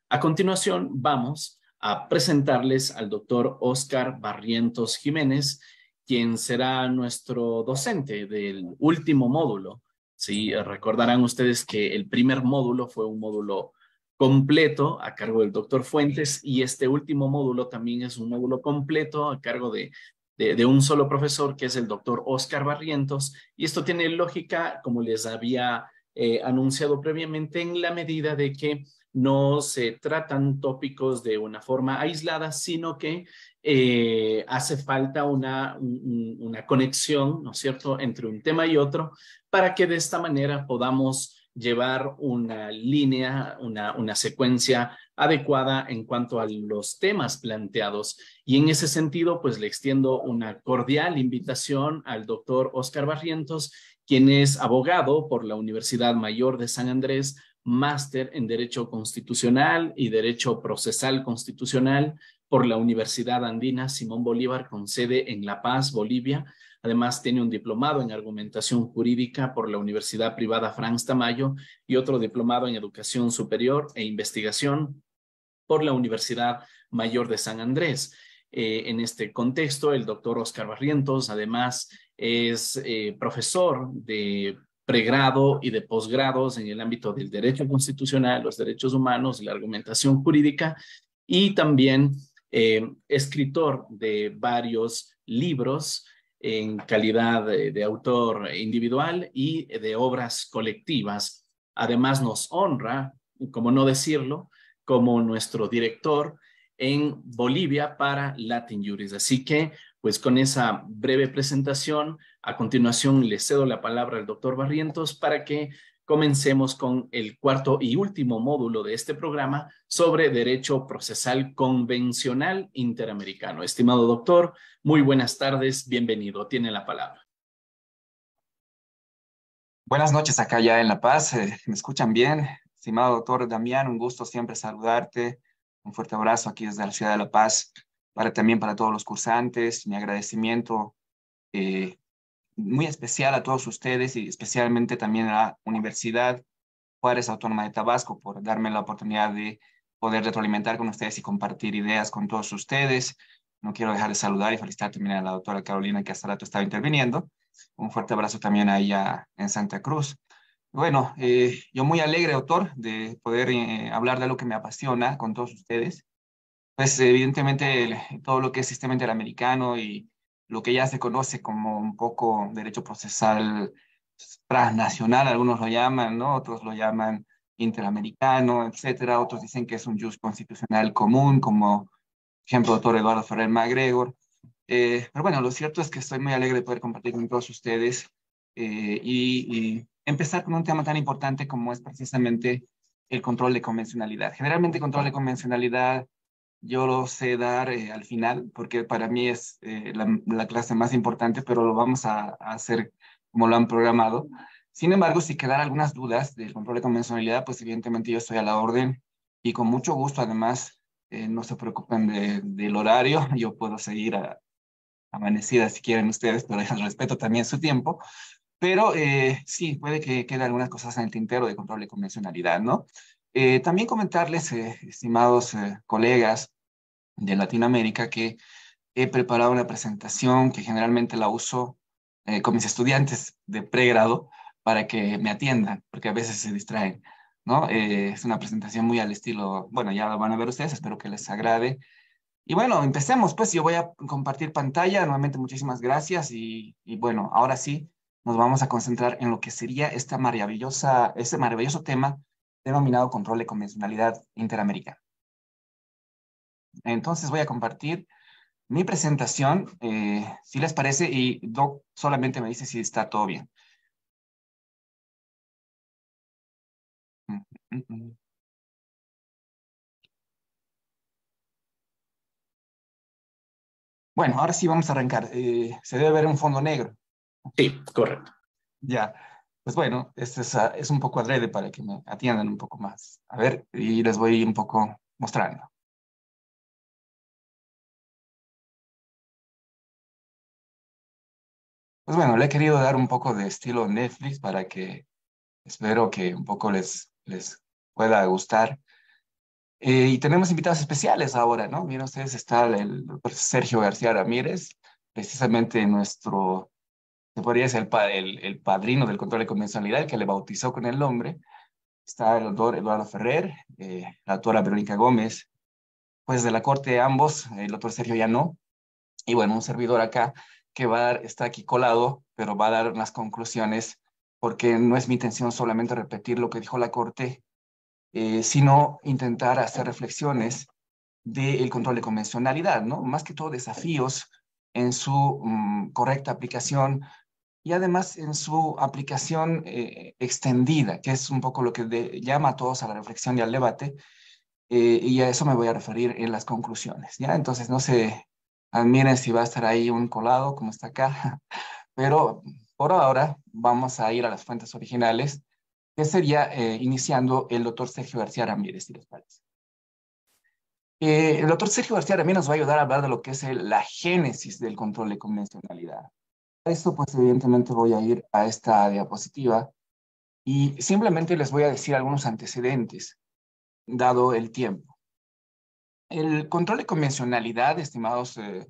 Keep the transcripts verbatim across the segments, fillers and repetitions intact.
A continuación, vamos a presentarles al doctor Óscar Barrientos Jiménez, quien será nuestro docente del último módulo. Sí, recordarán ustedes que el primer módulo fue un módulo completo a cargo del doctor Fuentes y este último módulo también es un módulo completo a cargo de, de, de un solo profesor, que es el doctor Óscar Barrientos. Y esto tiene lógica, como les había eh, anunciado previamente, en la medida de que no se tratan tópicos de una forma aislada, sino que eh, hace falta una, un, una conexión, ¿no es cierto?, entre un tema y otro, para que de esta manera podamos llevar una línea, una, una secuencia adecuada en cuanto a los temas planteados. Y en ese sentido, pues le extiendo una cordial invitación al doctor Óscar Barrientos, quien es abogado por la Universidad Mayor de San Andrés, máster en Derecho Constitucional y Derecho Procesal Constitucional por la Universidad Andina Simón Bolívar, con sede en La Paz, Bolivia. Además, tiene un diplomado en Argumentación Jurídica por la Universidad Privada Franz Tamayo y otro diplomado en Educación Superior e Investigación por la Universidad Mayor de San Andrés. Eh, en este contexto, el doctor Óscar Barrientos, además, es eh, profesor de pregrado y de posgrados en el ámbito del derecho constitucional, los derechos humanos y la argumentación jurídica, y también eh, escritor de varios libros en calidad de, de autor individual y de obras colectivas. Además, nos honra, como no decirlo, como nuestro director en Bolivia para Latin Juris. Así que, pues con esa breve presentación, a continuación le cedo la palabra al doctor Barrientos para que comencemos con el cuarto y último módulo de este programa sobre Derecho Procesal Convencional Interamericano. Estimado doctor, muy buenas tardes, bienvenido, tiene la palabra. Buenas noches acá ya en La Paz, eh, ¿me escuchan bien? Estimado doctor Damián, un gusto siempre saludarte, un fuerte abrazo aquí desde la ciudad de La Paz, para también para todos los cursantes, mi agradecimiento eh, muy especial a todos ustedes y especialmente también a la Universidad Juárez Autónoma de Tabasco por darme la oportunidad de poder retroalimentar con ustedes y compartir ideas con todos ustedes. No quiero dejar de saludar y felicitar también a la doctora Carolina que hasta rato estaba interviniendo. Un fuerte abrazo también a ella en Santa Cruz. Bueno, eh, yo muy alegre, autor, de poder eh, hablar de lo que me apasiona con todos ustedes. Pues evidentemente el- todo lo que es sistema interamericano y lo que ya se conoce como un poco derecho procesal transnacional, algunos lo llaman, ¿no? Otros lo llaman interamericano, etcétera. Otros dicen que es un jus constitucional común, como ejemplo, doctor Eduardo Ferrer MacGregor. Eh, pero bueno, lo cierto es que estoy muy alegre de poder compartir con todos ustedes eh, y, y empezar con un tema tan importante como es precisamente el control de convencionalidad. Generalmente, control de convencionalidad yo lo sé dar eh, al final, porque para mí es eh, la, la clase más importante, pero lo vamos a, a hacer como lo han programado. Sin embargo, si quedan algunas dudas del control de convencionalidad, pues evidentemente yo estoy a la orden y con mucho gusto, además, eh, no se preocupen de, del horario, yo puedo seguir a, amanecida si quieren ustedes, pero respeto también su tiempo. Pero eh, sí, puede que queden algunas cosas en el tintero de control de convencionalidad, ¿no? Eh, también comentarles, eh, estimados eh, colegas de Latinoamérica, que he preparado una presentación que generalmente la uso eh, con mis estudiantes de pregrado para que me atiendan, porque a veces se distraen, ¿no? Eh, es una presentación muy al estilo, bueno, ya lo van a ver ustedes, espero que les agrade. Y bueno, empecemos, pues yo voy a compartir pantalla, nuevamente muchísimas gracias y, y bueno, ahora sí nos vamos a concentrar en lo que sería esta maravillosa, este maravilloso tema denominado control de convencionalidad interamericana. Entonces voy a compartir mi presentación, eh, si les parece, y Doc solamente me dice si está todo bien. Mm, mm, mm. Bueno, ahora sí vamos a arrancar. Eh, se debe ver un fondo negro. Sí, correcto. Ya, pues bueno, este es, ah, es un poco adrede para que me atiendan un poco más. A ver, y les voy un poco mostrando. Pues bueno, le he querido dar un poco de estilo Netflix para que espero que un poco les, les pueda gustar. Eh, y tenemos invitados especiales ahora, ¿no? Miren ustedes, está el doctor Sergio García Ramírez, precisamente nuestro, se podría decir el, pa- el, el padrino del control de convencionalidad, el que le bautizó con el nombre. Está el doctor Eduardo Ferrer, eh, la doctora Verónica Gómez, pues de la corte ambos, el doctor Sergio ya no, y bueno, un servidor acá que va a dar, está aquí colado, pero va a dar unas conclusiones, porque no es mi intención solamente repetir lo que dijo la corte, eh, sino intentar hacer reflexiones del control de convencionalidad, ¿no? Más que todo desafíos en su um, correcta aplicación y además en su aplicación eh, extendida, que es un poco lo que de, llama a todos a la reflexión y al debate, eh, y a eso me voy a referir en las conclusiones, ¿ya? Entonces, no sé, admiren si va a estar ahí un colado como está acá, pero por ahora vamos a ir a las fuentes originales, que sería eh, iniciando el doctor Sergio García Ramírez, si les parece. Eh, el doctor Sergio García Ramírez nos va a ayudar a hablar de lo que es el, la génesis del control de convencionalidad. Para esto, pues evidentemente voy a ir a esta diapositiva y simplemente les voy a decir algunos antecedentes, dado el tiempo. El control de convencionalidad, estimados eh,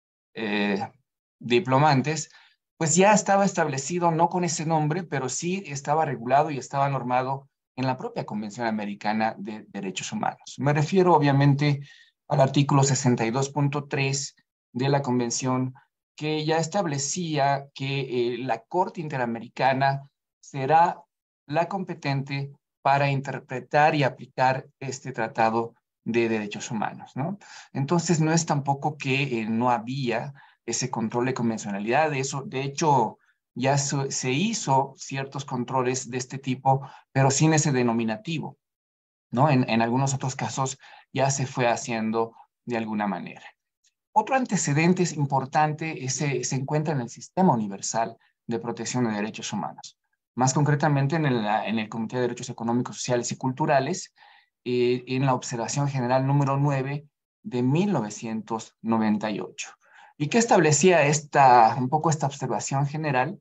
eh, diplomantes, pues ya estaba establecido no con ese nombre, pero sí estaba regulado y estaba normado en la propia Convención Americana de Derechos Humanos. Me refiero obviamente al artículo sesenta y dos punto tres de la Convención, que ya establecía que eh, la Corte Interamericana será la competente para interpretar y aplicar este tratado de derechos humanos, ¿no? Entonces no es tampoco que eh, no había ese control de convencionalidad, de eso, de hecho, ya se, se hizo ciertos controles de este tipo, pero sin ese denominativo, ¿no? En, en algunos otros casos ya se fue haciendo de alguna manera. Otro antecedente importante ese, se encuentra en el Sistema Universal de Protección de Derechos Humanos, más concretamente en el, en el Comité de Derechos Económicos, Sociales y Culturales, eh, en la Observación General número nueve de mil novecientos noventa y ocho. ¿Y qué establecía esta, un poco esta observación general?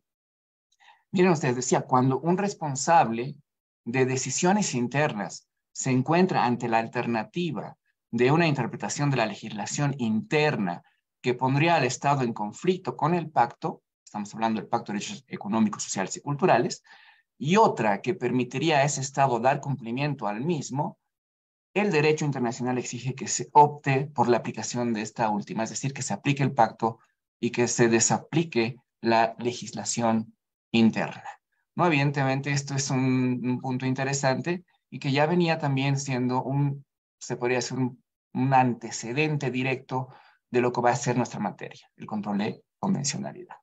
Miren ustedes, decía, cuando un responsable de decisiones internas se encuentra ante la alternativa de una interpretación de la legislación interna que pondría al Estado en conflicto con el pacto, estamos hablando del Pacto de Derechos Económicos, Sociales y Culturales, y otra que permitiría a ese Estado dar cumplimiento al mismo, el derecho internacional exige que se opte por la aplicación de esta última, es decir, que se aplique el pacto y que se desaplique la legislación interna. No, evidentemente esto es un, un punto interesante y que ya venía también siendo un, se podría decir, un, un antecedente directo de lo que va a ser nuestra materia, el control de convencionalidad.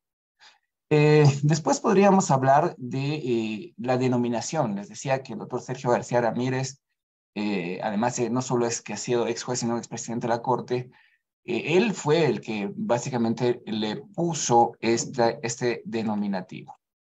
Eh, después podríamos hablar de eh, la denominación. Les decía que el doctor Sergio García Ramírez, eh, además eh, no solo es que ha sido ex juez, sino expresidente de la Corte, eh, él fue el que básicamente le puso esta, este denominativo.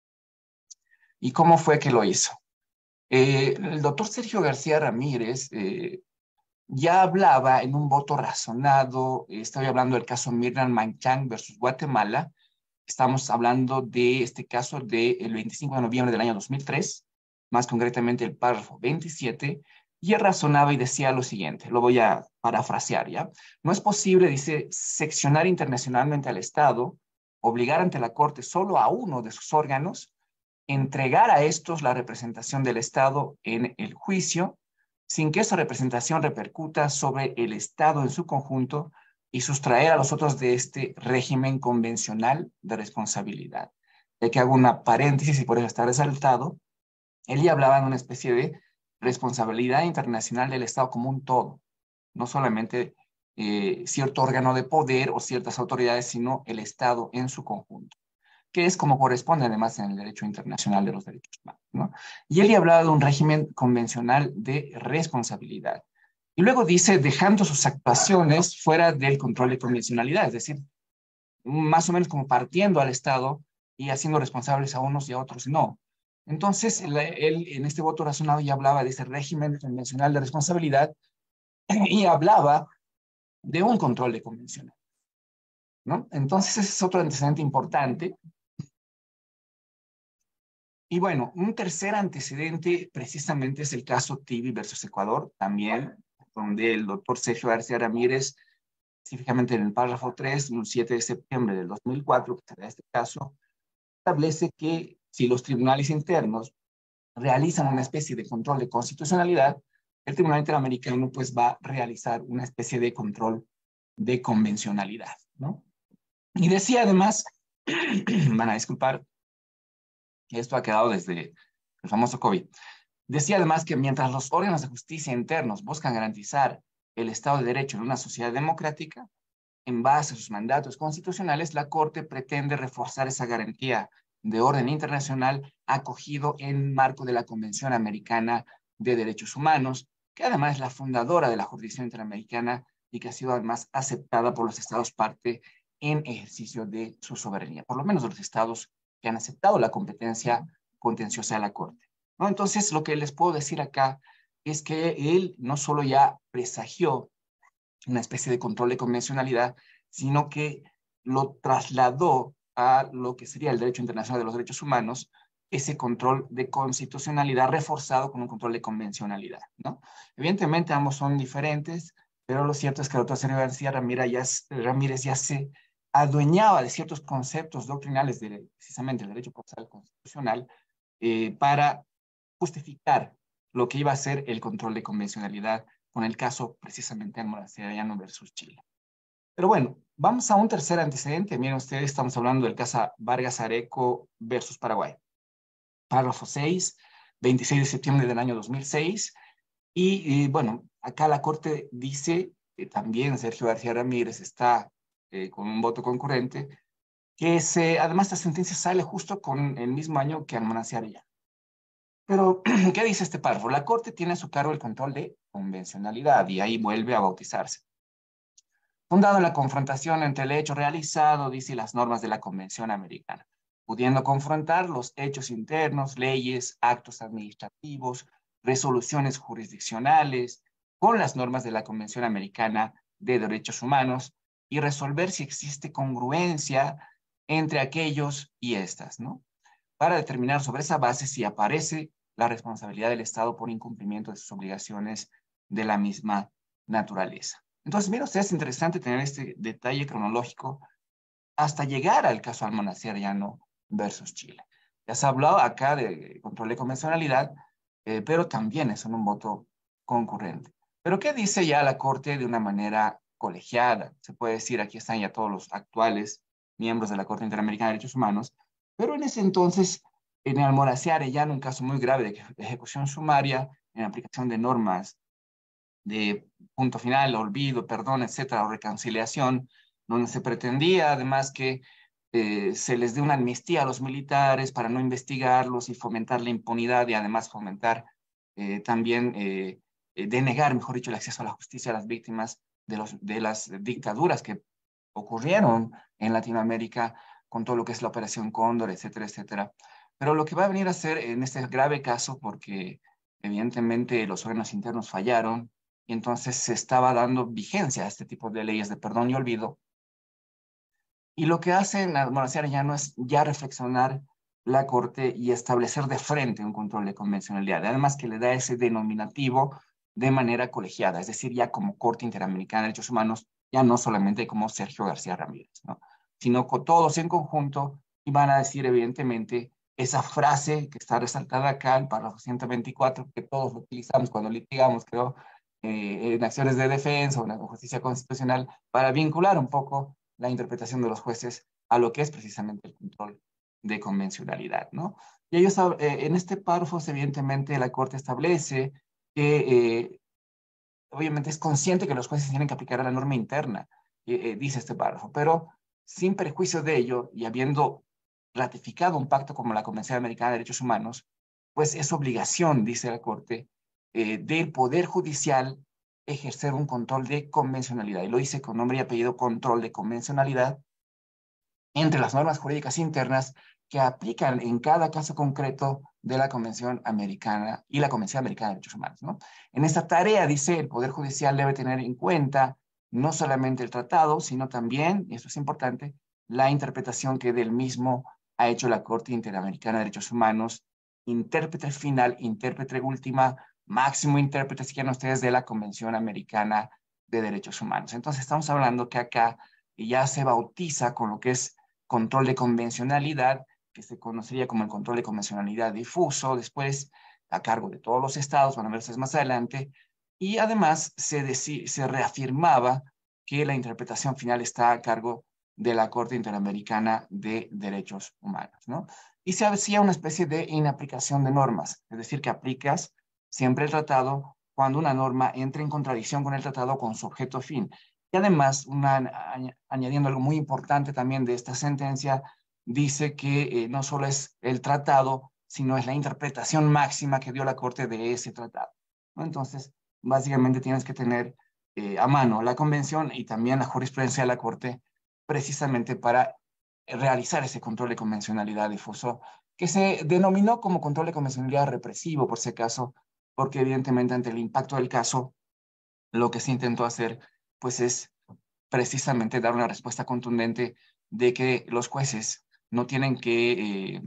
¿Y cómo fue que lo hizo? Eh, el doctor Sergio García Ramírez eh, ya hablaba en un voto razonado, eh, estoy hablando del caso Mirna Manchang versus Guatemala. Estamos hablando de este caso del veinticinco de noviembre del año dos mil tres, más concretamente el párrafo veintisiete, y él razonaba y decía lo siguiente, lo voy a parafrasear, ¿ya? No es posible, dice, seccionar internacionalmente al Estado, obligar ante la Corte solo a uno de sus órganos, entregar a estos la representación del Estado en el juicio, sin que esa representación repercuta sobre el Estado en su conjunto y sustraer a los otros de este régimen convencional de responsabilidad. De que hago una paréntesis y por eso está resaltado, él ya hablaba de una especie de responsabilidad internacional del Estado como un todo, no solamente eh, cierto órgano de poder o ciertas autoridades, sino el Estado en su conjunto, que es como corresponde además en el derecho internacional de los derechos humanos, ¿no? Y él ya hablaba de un régimen convencional de responsabilidad. Y luego dice, dejando sus actuaciones fuera del control de convencionalidad, es decir, más o menos como partiendo al Estado y haciendo responsables a unos y a otros no. Entonces, él, él en este voto razonado ya hablaba de ese régimen convencional de responsabilidad y hablaba de un control de convencional, ¿no? Entonces, ese es otro antecedente importante. Y bueno, un tercer antecedente precisamente es el caso Tibi versus Ecuador, también donde el doctor Sergio García Ramírez, específicamente en el párrafo tres, un siete de septiembre del dos mil cuatro, que será este caso, establece que si los tribunales internos realizan una especie de control de constitucionalidad, el Tribunal Interamericano pues va a realizar una especie de control de convencionalidad, ¿no? Y decía además, van a disculpar, que esto ha quedado desde el famoso COVID, decía además que mientras los órganos de justicia internos buscan garantizar el Estado de Derecho en una sociedad democrática, en base a sus mandatos constitucionales, la Corte pretende reforzar esa garantía de orden internacional acogido en el marco de la Convención Americana de Derechos Humanos, que además es la fundadora de la jurisdicción interamericana y que ha sido además aceptada por los estados parte en ejercicio de su soberanía, por lo menos de los estados que han aceptado la competencia contenciosa de la Corte, ¿no? Entonces, lo que les puedo decir acá es que él no solo ya presagió una especie de control de convencionalidad, sino que lo trasladó a lo que sería el derecho internacional de los derechos humanos, ese control de constitucionalidad reforzado con un control de convencionalidad, ¿no? Evidentemente ambos son diferentes, pero lo cierto es que el doctor Sergio García Ramírez ya, Ramírez ya se adueñaba de ciertos conceptos doctrinales de precisamente el derecho procesal constitucional eh, para justificar lo que iba a ser el control de convencionalidad con el caso precisamente Almoráez Arellano versus Chile. Pero bueno, vamos a un tercer antecedente. Miren ustedes, estamos hablando del caso Vargas Areco versus Paraguay. Párrafo seis, veintiséis de septiembre del año dos mil seis. Y, y bueno, acá la Corte dice, que también Sergio García Ramírez está eh, con un voto concurrente, que se, además esta sentencia sale justo con el mismo año que Almoráez Arellano. Pero, ¿qué dice este párrafo? La Corte tiene a su cargo el control de convencionalidad y ahí vuelve a bautizarse. Fundado en la confrontación entre el hecho realizado, dice, las normas de la Convención Americana, pudiendo confrontar los hechos internos, leyes, actos administrativos, resoluciones jurisdiccionales, con las normas de la Convención Americana de Derechos Humanos y resolver si existe congruencia entre aquellos y estas, ¿no? Para determinar sobre esa base si aparece la responsabilidad del Estado por incumplimiento de sus obligaciones de la misma naturaleza. Entonces, mira ustedes, es interesante tener este detalle cronológico hasta llegar al caso Almoráez Arellano versus Chile. Ya se ha hablado acá de control de convencionalidad, eh, pero también es en un voto concurrente. Pero ¿qué dice ya la Corte de una manera colegiada? Se puede decir, aquí están ya todos los actuales miembros de la Corte Interamericana de Derechos Humanos, pero en ese entonces, en Almoráez Arellano, un caso muy grave de ejecución sumaria en aplicación de normas de punto final, olvido, perdón, etcétera, o reconciliación, donde se pretendía además que eh, se les dé una amnistía a los militares para no investigarlos y fomentar la impunidad y además fomentar eh, también, eh, eh, denegar, mejor dicho, el acceso a la justicia a las víctimas de, los, de las dictaduras que ocurrieron en Latinoamérica con todo lo que es la Operación Cóndor, etcétera, etcétera. Pero lo que va a venir a ser en este grave caso, porque evidentemente los órganos internos fallaron, y entonces se estaba dando vigencia a este tipo de leyes de perdón y olvido. Y lo que hace en Almoráez Arellano es ya reflexionar la Corte y establecer de frente un control de convencionalidad, además que le da ese denominativo de manera colegiada, es decir, ya como Corte Interamericana de Derechos Humanos, ya no solamente como Sergio García Ramírez, ¿no? Sino con todos en conjunto, y van a decir evidentemente esa frase que está resaltada acá, el párrafo ciento veinticuatro, que todos lo utilizamos cuando litigamos, creo, eh, en acciones de defensa o en la justicia constitucional, para vincular un poco la interpretación de los jueces a lo que es precisamente el control de convencionalidad, ¿no? Y ellos, eh, en este párrafo, evidentemente, la Corte establece que, eh, obviamente, es consciente que los jueces tienen que aplicar a la norma interna, eh, eh, dice este párrafo, pero sin perjuicio de ello y habiendo ratificado un pacto como la Convención Americana de Derechos Humanos, pues es obligación, dice la Corte, eh, del Poder Judicial ejercer un control de convencionalidad. Y lo dice con nombre y apellido, control de convencionalidad entre las normas jurídicas internas que aplican en cada caso concreto de la Convención Americana y la Convención Americana de Derechos Humanos, ¿no? En esta tarea, dice, el Poder Judicial debe tener en cuenta no solamente el tratado, sino también, y esto es importante, la interpretación que del mismo ha hecho la Corte Interamericana de Derechos Humanos, intérprete final, intérprete última, máximo intérprete, si quieren ustedes, de la Convención Americana de Derechos Humanos. Entonces estamos hablando que acá ya se bautiza con lo que es control de convencionalidad, que se conocería como el control de convencionalidad difuso, después a cargo de todos los estados, van a ver ustedes más adelante, y además se, deci- se reafirmaba que la interpretación final está a cargo de la Corte Interamericana de Derechos Humanos, ¿no? Y se hacía una especie de inaplicación de normas, es decir, que aplicas siempre el tratado cuando una norma entra en contradicción con el tratado o con su objeto fin. Y además, una, añ- añadiendo algo muy importante también de esta sentencia, dice que eh, no solo es el tratado, sino es la interpretación máxima que dio la Corte de ese tratado, ¿no? Entonces, básicamente tienes que tener eh, a mano la convención y también la jurisprudencia de la Corte precisamente para realizar ese control de convencionalidad difuso, que se denominó como control de convencionalidad represivo, por si acaso, porque evidentemente ante el impacto del caso, lo que se intentó hacer, pues es precisamente dar una respuesta contundente de que los jueces no tienen que eh,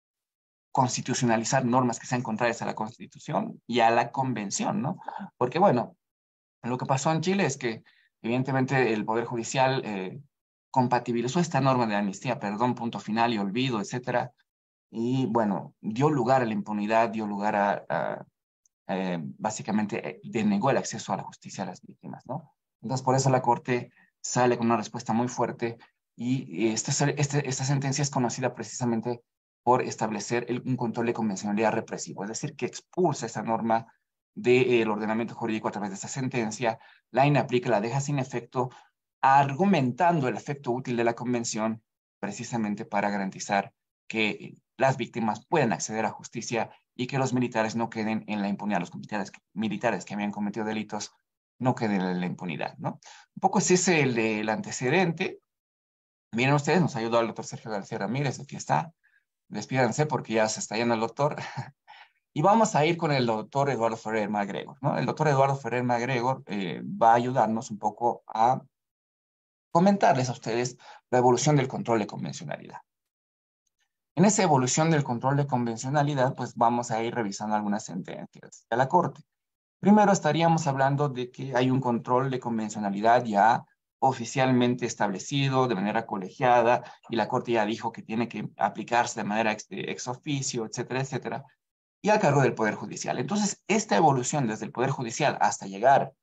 constitucionalizar normas que sean contrarias a la Constitución y a la Convención, ¿no? Porque, bueno, lo que pasó en Chile es que, evidentemente, el Poder Judicial eh, compatibilizó esta norma de amnistía, perdón, punto final y olvido, etcétera, y, bueno, dio lugar a la impunidad, dio lugar a, a eh, básicamente eh, denegó el acceso a la justicia a las víctimas, ¿no? Entonces, por eso la Corte sale con una respuesta muy fuerte y esta, este, esta sentencia es conocida precisamente por establecer el, un control de convencionalidad represivo, es decir, que expulsa esa norma del ordenamiento jurídico a través de esta sentencia, la inaplica, la deja sin efecto, argumentando el efecto útil de la convención precisamente para garantizar que las víctimas puedan acceder a justicia y que los militares no queden en la impunidad, los militares, militares que habían cometido delitos no queden en la impunidad, ¿no? Un poco es ese el, el antecedente. Miren ustedes, nos ayudó el doctor Sergio García Ramírez, aquí está. Despídanse porque ya se está yendo el doctor. Y vamos a ir con el doctor Eduardo Ferrer MacGregor, ¿no? El doctor Eduardo Ferrer MacGregor eh, va a ayudarnos un poco a comentarles a ustedes la evolución del control de convencionalidad. En esa evolución del control de convencionalidad, pues vamos a ir revisando algunas sentencias de la Corte. Primero estaríamos hablando de que hay un control de convencionalidad ya oficialmente establecido de manera colegiada y la Corte ya dijo que tiene que aplicarse de manera ex, ex oficio, etcétera, etcétera, y a cargo del Poder Judicial. Entonces, esta evolución desde el Poder Judicial hasta llegar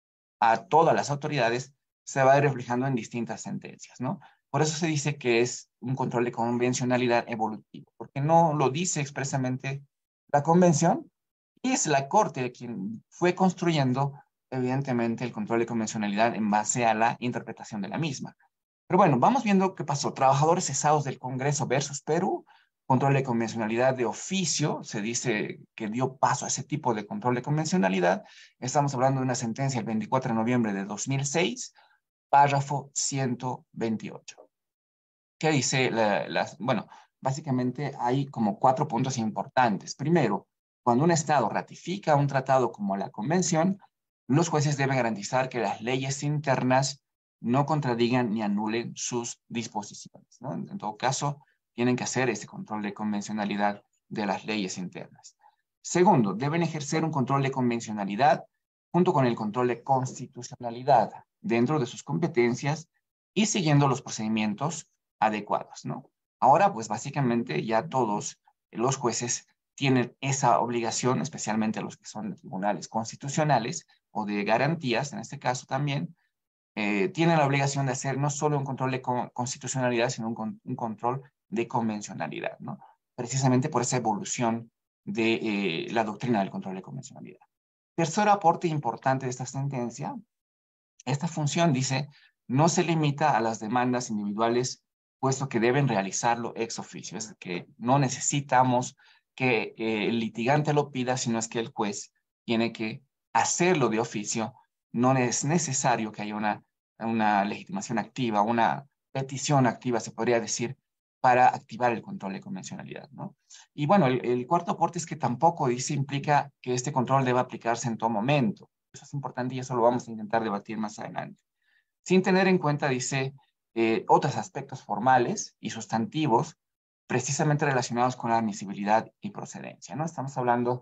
a todas las autoridades se va a ir reflejando en distintas sentencias, ¿no? Por eso se dice que es un control de convencionalidad evolutivo, porque no lo dice expresamente la convención y es la Corte quien fue construyendo, evidentemente, el control de convencionalidad en base a la interpretación de la misma. Pero bueno, vamos viendo qué pasó. Trabajadores cesados del Congreso versus Perú, control de convencionalidad de oficio, se dice que dio paso a ese tipo de control de convencionalidad. Estamos hablando de una sentencia el veinticuatro de noviembre de dos mil seis, párrafo ciento veintiocho. ¿Qué dice? La, la, bueno, básicamente hay como cuatro puntos importantes. Primero, cuando un Estado ratifica un tratado como la Convención, los jueces deben garantizar que las leyes internas no contradigan ni anulen sus disposiciones, ¿no? En todo caso, tienen que hacer ese control de convencionalidad de las leyes internas. Segundo, deben ejercer un control de convencionalidad junto con el control de constitucionalidad dentro de sus competencias y siguiendo los procedimientos adecuados, ¿no? Ahora, pues básicamente ya todos los jueces tienen esa obligación, especialmente los que son de tribunales constitucionales o de garantías, en este caso también, eh, tienen la obligación de hacer no solo un control de co constitucionalidad, sino un, un, control de convencionalidad, ¿no? Precisamente por esa evolución de eh, la doctrina del control de convencionalidad. Tercer aporte importante de esta sentencia, esta función, dice, no se limita a las demandas individuales, puesto que deben realizarlo ex oficio. Es que no necesitamos que eh, el litigante lo pida, sino es que el juez tiene que hacerlo de oficio. No es necesario que haya una, una legitimación activa, una petición activa, se podría decir, para activar el control de convencionalidad, ¿no? Y bueno, el, el cuarto aporte es que tampoco dice, implica que este control deba aplicarse en todo momento. Eso es importante y eso lo vamos a intentar debatir más adelante. Sin tener en cuenta, dice, eh, otros aspectos formales y sustantivos precisamente relacionados con la admisibilidad y procedencia, ¿no? Estamos hablando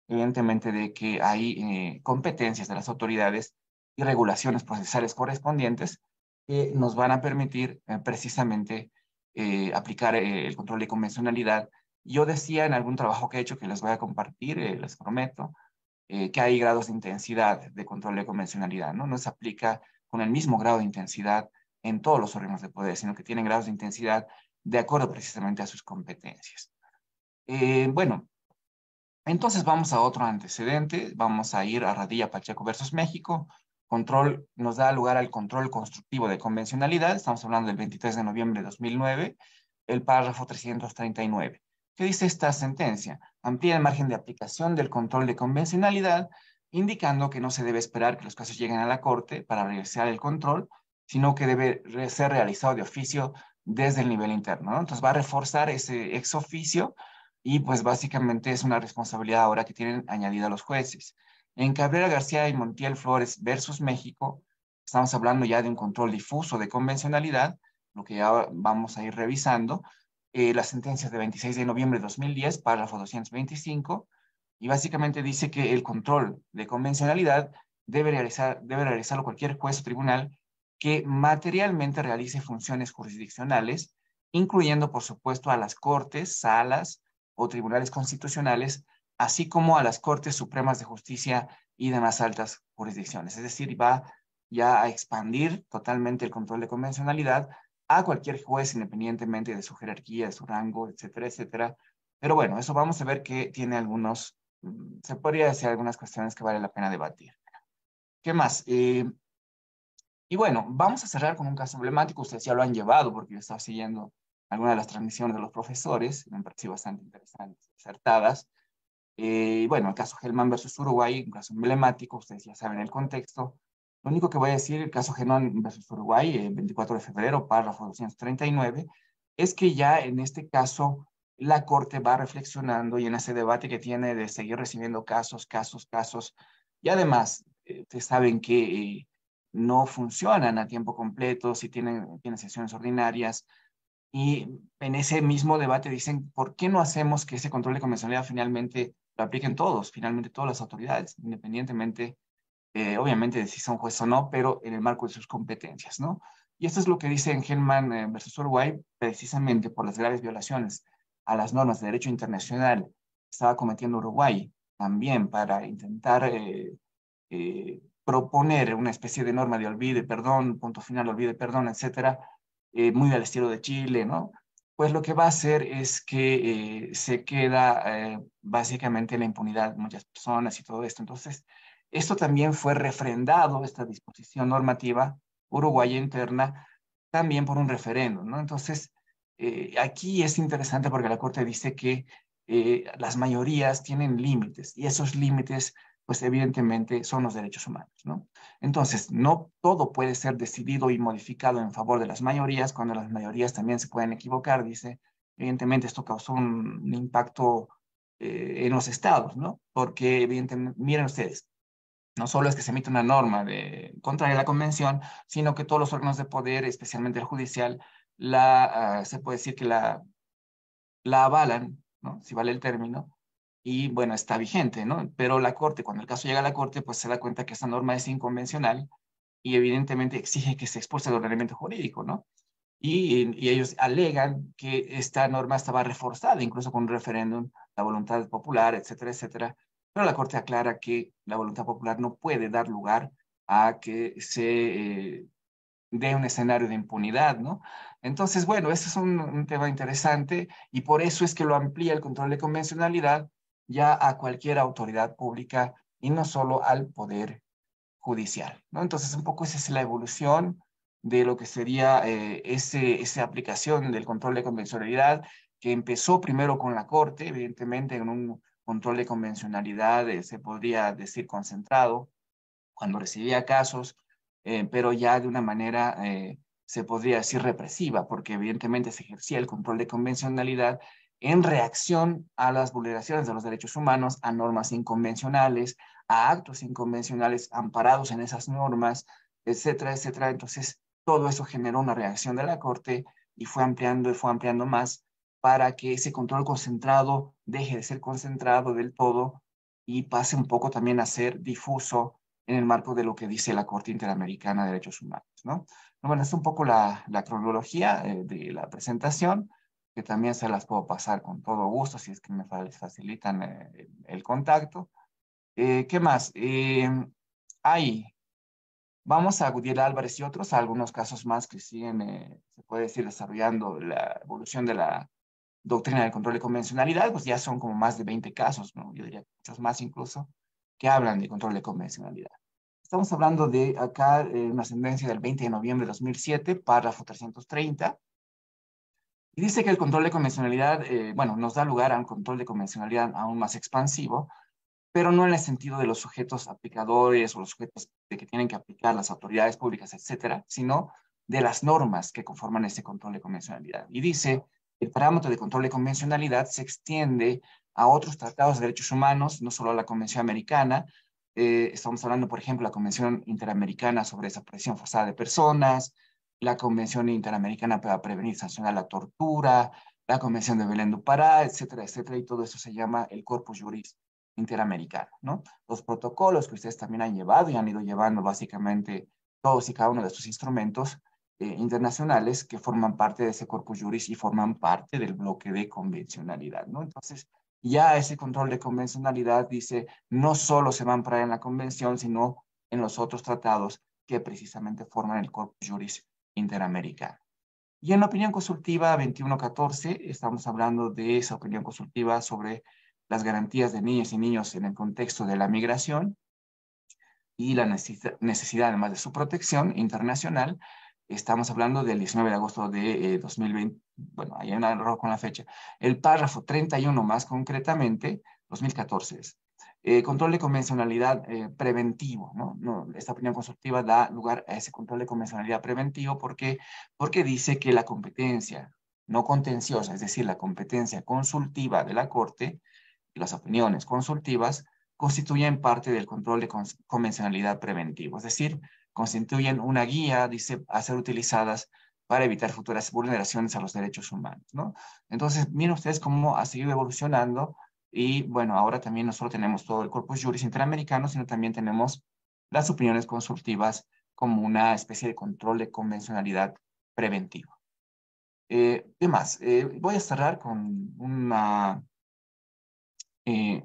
evidentemente de que hay eh, competencias de las autoridades y regulaciones procesales correspondientes que nos van a permitir eh, precisamente eh, aplicar eh, el control de convencionalidad. Yo decía en algún trabajo que he hecho que les voy a compartir, eh, les prometo, eh, que hay grados de intensidad de control de convencionalidad, ¿no? No se aplica con el mismo grado de intensidad en todos los órganos de poder, sino que tienen grados de intensidad de acuerdo precisamente a sus competencias. Eh, bueno, entonces vamos a otro antecedente, vamos a ir a Radilla Pacheco versus México. Control nos da lugar al control constructivo de convencionalidad, estamos hablando del veintitrés de noviembre de dos mil nueve, el párrafo trescientos treinta y nueve. ¿Qué dice esta sentencia? Amplía el margen de aplicación del control de convencionalidad, indicando que no se debe esperar que los casos lleguen a la Corte para realizar el control, sino que debe ser realizado de oficio desde el nivel interno, ¿no? Entonces va a reforzar ese ex oficio y pues básicamente es una responsabilidad ahora que tienen añadida los jueces. En Cabrera García y Montiel Flores versus México, estamos hablando ya de un control difuso de convencionalidad, lo que ya vamos a ir revisando, eh, la sentencia de veintiséis de noviembre de dos mil diez, párrafo doscientos veinticinco, y básicamente dice que el control de convencionalidad debe, realizar, debe realizarlo cualquier juez o tribunal que materialmente realice funciones jurisdiccionales, incluyendo, por supuesto, a las cortes, salas o tribunales constitucionales, así como a las Cortes Supremas de Justicia y demás altas jurisdicciones. Es decir, va ya a expandir totalmente el control de convencionalidad a cualquier juez, independientemente de su jerarquía, de su rango, etcétera, etcétera. Pero bueno, eso vamos a ver que tiene algunos, se podría decir algunas cuestiones que vale la pena debatir. ¿Qué más? Eh, y bueno, vamos a cerrar con un caso emblemático. Ustedes ya lo han llevado porque yo estaba siguiendo algunas de las transmisiones de los profesores, me han parecido bastante interesantes, acertadas. Eh, bueno, el caso Gelman versus Uruguay, un caso emblemático, ustedes ya saben el contexto. Lo único que voy a decir, el caso Gelman versus Uruguay, el veinticuatro de febrero, párrafo doscientos treinta y nueve, es que ya en este caso la Corte va reflexionando y en ese debate que tiene de seguir recibiendo casos, casos, casos, y además, eh, ustedes saben que eh, no funcionan a tiempo completo, si tienen, tienen sesiones ordinarias, y en ese mismo debate dicen, ¿por qué no hacemos que ese control de convencionalidad finalmente lo apliquen todos, finalmente todas las autoridades, independientemente, eh, obviamente, de si son jueces o no, pero en el marco de sus competencias, ¿no? Y esto es lo que dice en Gelman eh, versus Uruguay, precisamente por las graves violaciones a las normas de derecho internacional que estaba cometiendo Uruguay, también para intentar eh, eh, proponer una especie de norma de olvido y perdón, punto final, olvido y perdón, etcétera, eh, muy al estilo de Chile, ¿no? Pues lo que va a hacer es que eh, se queda eh, básicamente la impunidad de muchas personas y todo esto. Entonces, esto también fue refrendado, esta disposición normativa uruguaya interna, también por un referéndum, ¿no? Entonces, eh, aquí es interesante porque la Corte dice que eh, las mayorías tienen límites y esos límites pues evidentemente son los derechos humanos, ¿no? Entonces, no todo puede ser decidido y modificado en favor de las mayorías, cuando las mayorías también se pueden equivocar, dice. Evidentemente, esto causó un, un impacto eh, en los estados, ¿no? Porque, evidentemente, miren ustedes, no solo es que se emite una norma de, contraria a la convención, sino que todos los órganos de poder, especialmente el judicial, la, uh, se puede decir que la, la avalan, ¿no? Si vale el término, y bueno, está vigente, ¿no? Pero la Corte, cuando el caso llega a la Corte, pues se da cuenta que esta norma es inconvencional y evidentemente exige que se expulse el ordenamiento jurídico, ¿no? Y, y ellos alegan que esta norma estaba reforzada, incluso con un referéndum, la voluntad popular, etcétera, etcétera. Pero la Corte aclara que la voluntad popular no puede dar lugar a que se eh, dé un escenario de impunidad, ¿no? Entonces, bueno, ese es un, un tema interesante y por eso es que lo amplía el control de convencionalidad ya a cualquier autoridad pública y no solo al poder judicial, ¿no? Entonces, un poco esa es la evolución de lo que sería eh, ese, esa aplicación del control de convencionalidad, que empezó primero con la Corte, evidentemente en un control de convencionalidad, eh, se podría decir concentrado, cuando recibía casos, eh, pero ya de una manera, eh, se podría decir represiva, porque evidentemente se ejercía el control de convencionalidad en reacción a las vulneraciones de los derechos humanos, a normas inconvencionales, a actos inconvencionales amparados en esas normas, etcétera, etcétera. Entonces, todo eso generó una reacción de la Corte y fue ampliando y fue ampliando más para que ese control concentrado deje de ser concentrado del todo y pase un poco también a ser difuso en el marco de lo que dice la Corte Interamericana de Derechos Humanos, ¿no? Bueno, es un poco la, la cronología eh, de la presentación, que también se las puedo pasar con todo gusto si es que me facilitan eh, el, el contacto. Eh, ¿Qué más? Eh, hay, vamos a Gudiel Álvarez y otros, algunos casos más que siguen, eh, se puede decir, desarrollando la evolución de la doctrina del control de convencionalidad, pues ya son como más de veinte casos, ¿no? Yo diría muchos más incluso, que hablan de control de convencionalidad. Estamos hablando de acá eh, una sentencia del veinte de noviembre de dos mil siete, párrafo trescientos treinta, y dice que el control de convencionalidad, eh, bueno, nos da lugar a un control de convencionalidad aún más expansivo, pero no en el sentido de los sujetos aplicadores o los sujetos de que tienen que aplicar las autoridades públicas, etcétera, sino de las normas que conforman ese control de convencionalidad. Y dice, el parámetro de control de convencionalidad se extiende a otros tratados de derechos humanos, no solo a la Convención Americana. Eh, estamos hablando, por ejemplo, de la Convención Interamericana sobre Desaparición Forzada de Personas, la Convención Interamericana para Prevenir y Sancionar la Tortura, la Convención de Belén do Pará, etcétera, etcétera, y todo eso se llama el Corpus Juris Interamericano, ¿no? Los protocolos que ustedes también han llevado y han ido llevando básicamente todos y cada uno de estos instrumentos eh, internacionales que forman parte de ese corpus juris y forman parte del bloque de convencionalidad, ¿no? Entonces, ya ese control de convencionalidad dice, no solo se va a ampliar en la convención, sino en los otros tratados que precisamente forman el corpus juris interamericano. Y en la opinión consultiva veintiuno catorce, estamos hablando de esa opinión consultiva sobre las garantías de niñas y niños en el contexto de la migración y la necesidad, además de su protección internacional. Estamos hablando del diecinueve de agosto de eh, dos mil veinte, bueno, hay un error con la fecha. El párrafo treinta y uno más concretamente, dos mil catorce es. Eh, control de convencionalidad eh, preventivo, ¿no? ¿no? Esta opinión consultiva da lugar a ese control de convencionalidad preventivo porque, porque dice que la competencia no contenciosa, es decir, la competencia consultiva de la Corte, y las opiniones consultivas, constituyen parte del control de convencionalidad preventivo, es decir, constituyen una guía, dice, a ser utilizadas para evitar futuras vulneraciones a los derechos humanos, ¿no? Entonces, miren ustedes cómo ha seguido evolucionando y, bueno, ahora también no solo tenemos todo el corpus juris interamericano, sino también tenemos las opiniones consultivas como una especie de control de convencionalidad preventivo. Eh, ¿Qué más? Eh, voy a cerrar con una, eh,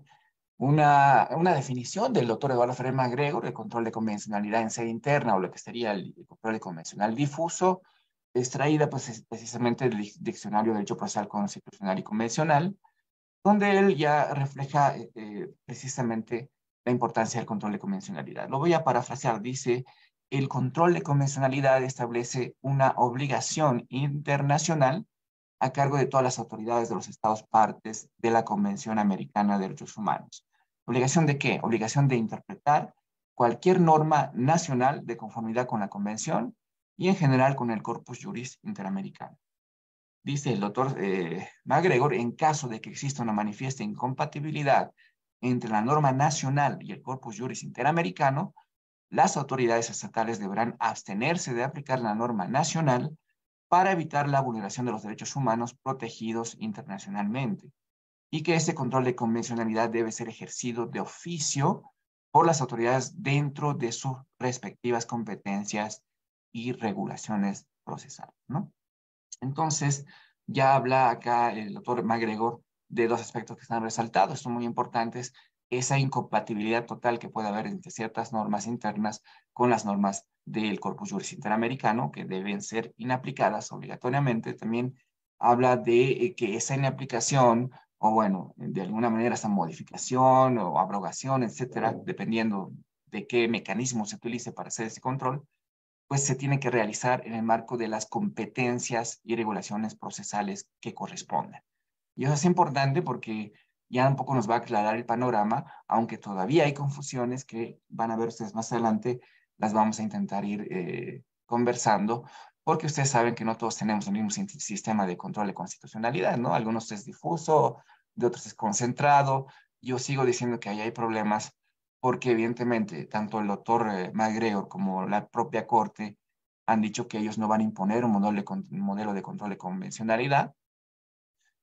una, una definición del doctor Eduardo Ferrer MacGregor, el control de convencionalidad en sede interna o lo que sería el, el control de convencional difuso, extraída pues, precisamente del Diccionario de Derecho Procesal Constitucional y Convencional, donde él ya refleja eh, precisamente la importancia del control de convencionalidad. Lo voy a parafrasear, dice, el control de convencionalidad establece una obligación internacional a cargo de todas las autoridades de los Estados partes de la Convención Americana de Derechos Humanos. ¿Obligación de qué? Obligación de interpretar cualquier norma nacional de conformidad con la Convención y en general con el Corpus Juris Interamericano. Dice el doctor eh, MacGregor, en caso de que exista una manifiesta incompatibilidad entre la norma nacional y el Corpus Juris Interamericano, las autoridades estatales deberán abstenerse de aplicar la norma nacional para evitar la vulneración de los derechos humanos protegidos internacionalmente, y que ese control de convencionalidad debe ser ejercido de oficio por las autoridades dentro de sus respectivas competencias y regulaciones procesales, ¿no? Entonces, ya habla acá el doctor MacGregor de dos aspectos que están resaltados, son muy importantes, esa incompatibilidad total que puede haber entre ciertas normas internas con las normas del Corpus Juris Interamericano, que deben ser inaplicadas obligatoriamente. También habla de eh, que esa inaplicación, o bueno, de alguna manera esa modificación o abrogación, etcétera, dependiendo de qué mecanismo se utilice para hacer ese control, pues se tiene que realizar en el marco de las competencias y regulaciones procesales que correspondan. Y eso es importante porque ya un poco nos va a aclarar el panorama, aunque todavía hay confusiones que van a ver ustedes más adelante, las vamos a intentar ir eh, conversando, porque ustedes saben que no todos tenemos el mismo sistema de control de constitucionalidad, ¿no? Algunos es difuso, de otros es concentrado. Yo sigo diciendo que ahí hay problemas porque evidentemente tanto el doctor eh, MacGregor como la propia Corte han dicho que ellos no van a imponer un modelo de, un modelo de control de convencionalidad,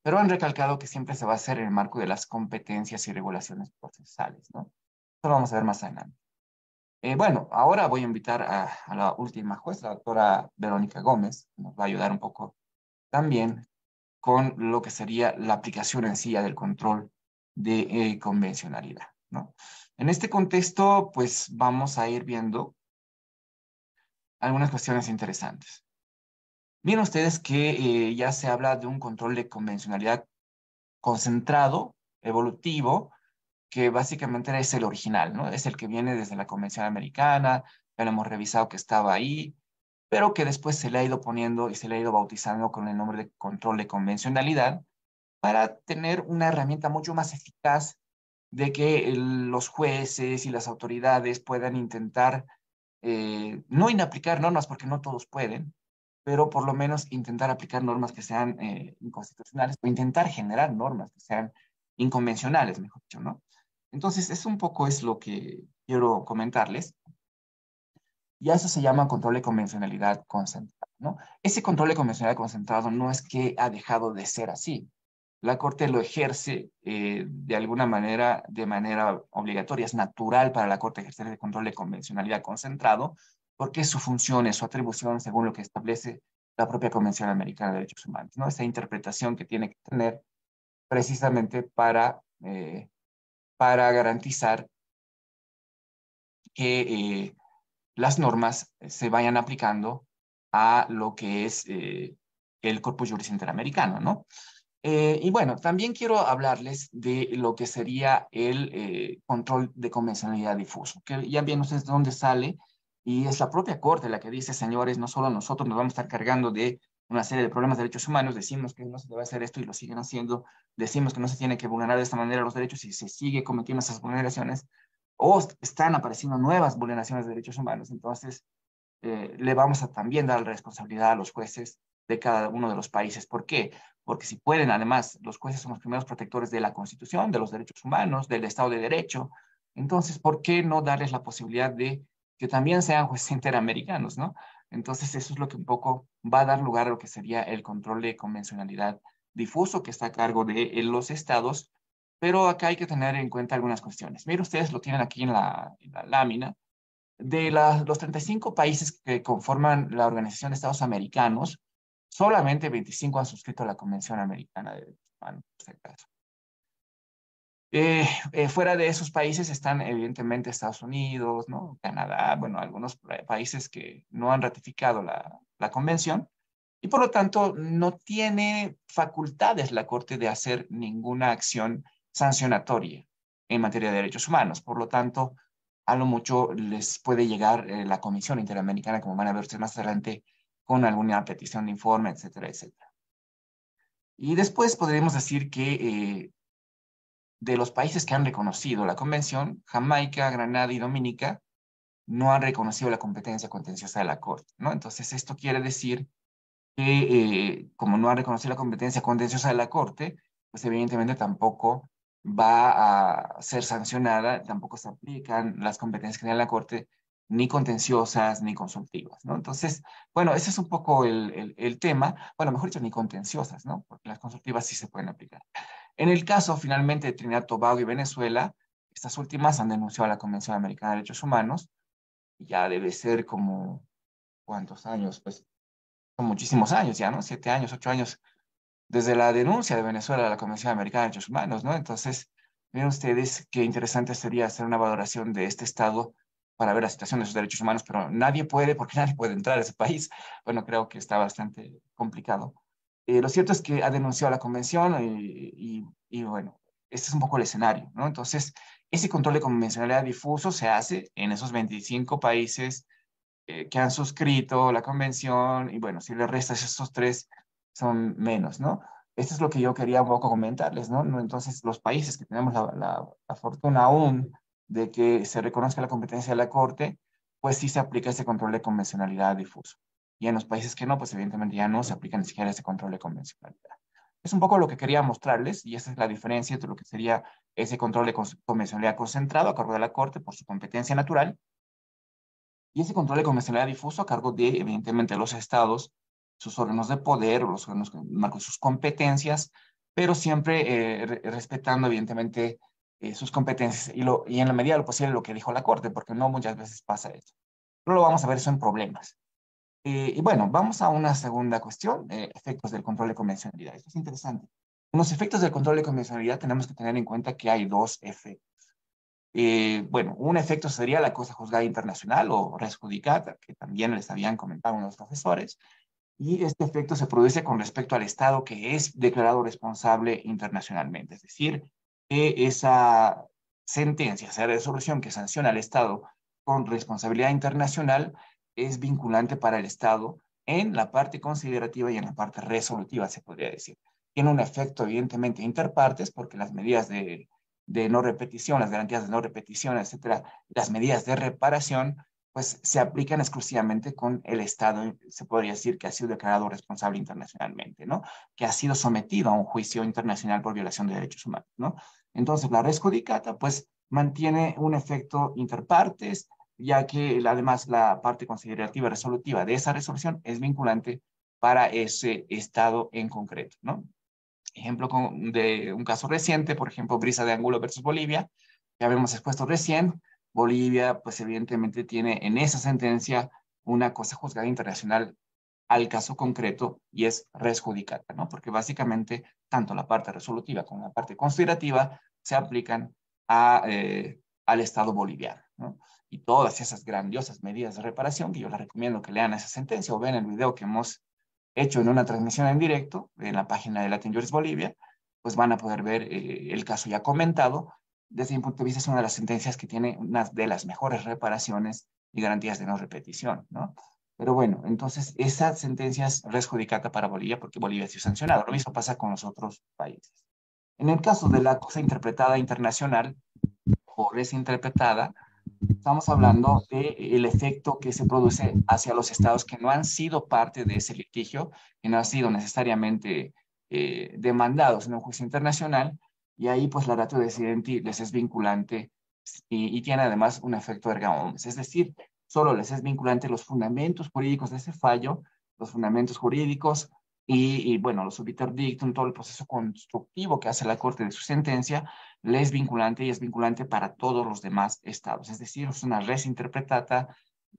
pero han recalcado que siempre se va a hacer en el marco de las competencias y regulaciones procesales, ¿no? Eso lo vamos a ver más adelante. Eh, bueno, ahora voy a invitar a, a la última juez, la doctora Verónica Gómez, que nos va a ayudar un poco también con lo que sería la aplicación en sí ya del control de eh, convencionalidad, ¿no? En este contexto, pues vamos a ir viendo algunas cuestiones interesantes. Miren ustedes que eh, ya se habla de un control de convencionalidad concentrado, evolutivo, que básicamente es el original, ¿no? Es el que viene desde la Convención Americana, ya lo hemos revisado que estaba ahí, pero que después se le ha ido poniendo y se le ha ido bautizando con el nombre de control de convencionalidad para tener una herramienta mucho más eficaz de que el- los jueces y las autoridades puedan intentar eh, no inaplicar normas, porque no todos pueden, pero por lo menos intentar aplicar normas que sean eh, inconstitucionales o intentar generar normas que sean inconvencionales, mejor dicho, ¿no? Entonces, eso un poco es lo que quiero comentarles. Y a eso se llama control de convencionalidad concentrado, ¿no? Ese control de convencionalidad concentrado no es que ha dejado de ser así. La Corte lo ejerce eh, de alguna manera, de manera obligatoria. Es natural para la Corte ejercer el control de convencionalidad concentrado porque es su función, es su atribución según lo que establece la propia Convención Americana de Derechos Humanos, ¿no? Esa interpretación que tiene que tener precisamente para, eh, para garantizar que eh, las normas se vayan aplicando a lo que es eh, el corpus juris interamericano, ¿no? Eh, y bueno, también quiero hablarles de lo que sería el eh, control de convencionalidad difuso, que ya bien ustedes de dónde sale, y es la propia Corte la que dice, señores, no solo nosotros nos vamos a estar cargando de una serie de problemas de derechos humanos, decimos que no se debe hacer esto y lo siguen haciendo, decimos que no se tiene que vulnerar de esta manera los derechos y se sigue cometiendo esas vulneraciones, o están apareciendo nuevas vulneraciones de derechos humanos, entonces eh, le vamos a también dar la responsabilidad a los jueces de cada uno de los países. ¿Por qué? Porque si pueden, además, los jueces son los primeros protectores de la Constitución, de los derechos humanos, del Estado de Derecho. Entonces, ¿por qué no darles la posibilidad de que también sean jueces interamericanos, ¿no? Entonces, eso es lo que un poco va a dar lugar a lo que sería el control de convencionalidad difuso que está a cargo de eh, los estados, pero acá hay que tener en cuenta algunas cuestiones. Miren, ustedes lo tienen aquí en la, en la lámina. De la- los treinta y cinco países que conforman la Organización de Estados Americanos, solamente veinticinco han suscrito la Convención Americana de Derechos Humanos, por si acaso. Eh, eh, fuera de esos países están evidentemente Estados Unidos, ¿no? Canadá, bueno, algunos pa- países que no han ratificado la, la convención y por lo tanto no tiene facultades la Corte de hacer ninguna acción sancionatoria en materia de derechos humanos. Por lo tanto, a lo mucho les puede llegar eh, la Comisión Interamericana, como van a ver ustedes más adelante, con alguna petición de informe, etcétera, etcétera. Y después podríamos decir que eh, de los países que han reconocido la convención, Jamaica, Granada y Dominica no han reconocido la competencia contenciosa de la Corte, ¿no? Entonces, esto quiere decir que eh, como no han reconocido la competencia contenciosa de la Corte, pues evidentemente tampoco va a ser sancionada, tampoco se aplican las competencias que tiene la Corte, ni contenciosas ni consultivas, ¿no? Entonces, bueno, ese es un poco el, el, el tema, bueno, mejor dicho, ni contenciosas, ¿no? Porque las consultivas sí se pueden aplicar. En el caso, finalmente, de Trinidad, Tobago y Venezuela, estas últimas han denunciado a la Convención Americana de Derechos Humanos, y ya debe ser como, ¿cuántos años? Pues son muchísimos años ya, ¿no? Siete años, ocho años desde la denuncia de Venezuela a la Convención Americana de Derechos Humanos, ¿no? Entonces, miren ustedes qué interesante sería hacer una valoración de este Estado para ver la situación de sus derechos humanos, pero nadie puede, porque nadie puede entrar a ese país. Bueno, creo que está bastante complicado. Eh, lo cierto es que ha denunciado la convención y, y, y, bueno, este es un poco el escenario, ¿no? Entonces, ese control de convencionalidad difuso se hace en esos veinticinco países eh, que han suscrito la convención y bueno, si le restas esos tres son menos, ¿no? Esto es lo que yo quería un poco comentarles, ¿no? ¿No? Entonces, los países que tenemos la, la, la fortuna aún de que se reconozca la competencia de la Corte, pues sí se aplica ese control de convencionalidad difuso. Y en los países que no, pues evidentemente ya no se aplica ni siquiera ese control de convencionalidad. Es un poco lo que quería mostrarles y esa es la diferencia entre lo que sería ese control de convencionalidad concentrado a cargo de la Corte por su competencia natural y ese control de convencionalidad difuso a cargo de, evidentemente, los estados, sus órganos de poder o los órganos que marcan sus competencias pero siempre eh, re respetando evidentemente eh, sus competencias y, lo, y en la medida de lo posible lo que dijo la Corte, porque no muchas veces pasa eso. Pero lo vamos a ver eso en problemas. Eh, y bueno, vamos a una segunda cuestión, eh, efectos del control de convencionalidad. Esto es interesante. En los efectos del control de convencionalidad tenemos que tener en cuenta que hay dos efectos. Eh, bueno, un efecto sería la cosa juzgada internacional o res judicata, que también les habían comentado unos profesores, y este efecto se produce con respecto al Estado que es declarado responsable internacionalmente, es decir, que esa sentencia, esa resolución que sanciona al Estado con responsabilidad internacional es vinculante para el Estado en la parte considerativa y en la parte resolutiva, se podría decir. Tiene un efecto, evidentemente, interpartes, porque las medidas de, de no repetición, las garantías de no repetición, etcétera, las medidas de reparación, pues se aplican exclusivamente con el Estado, se podría decir que ha sido declarado responsable internacionalmente, ¿no? Que ha sido sometido a un juicio internacional por violación de derechos humanos, ¿no? Entonces, la res judicata, pues, mantiene un efecto interpartes, ya que además la parte considerativa resolutiva de esa resolución es vinculante para ese Estado en concreto, ¿no? Ejemplo con, de un caso reciente, por ejemplo, Brisa de Angulo versus Bolivia, que habíamos expuesto recién. Bolivia, pues evidentemente tiene en esa sentencia una cosa juzgada internacional al caso concreto y es res judicata, ¿no? Porque básicamente tanto la parte resolutiva como la parte considerativa se aplican a, eh, al Estado boliviano, ¿no? Y todas esas grandiosas medidas de reparación, que yo les recomiendo que lean esa sentencia o vean el video que hemos hecho en una transmisión en directo en la página de Latin Juris Bolivia, pues van a poder ver eh, el caso ya comentado. Desde mi punto de vista es una de las sentencias que tiene una de las mejores reparaciones y garantías de no repetición, ¿no? Pero bueno, entonces esa sentencia es res judicata para Bolivia porque Bolivia ha sido sancionado. Lo mismo pasa con los otros países. En el caso de la cosa interpretada internacional o res interpretada, estamos hablando del efecto que se produce hacia los estados que no han sido parte de ese litigio, que no han sido necesariamente eh, demandados en un juicio internacional, y ahí pues la ratio decidenti les es vinculante y, y tiene además un efecto erga omnes, es decir, solo les es vinculante los fundamentos jurídicos de ese fallo, los fundamentos jurídicos y, y bueno, los subiter dictum, todo el proceso constructivo que hace la Corte de su sentencia, le es vinculante y es vinculante para todos los demás estados. Es decir, es una res interpretata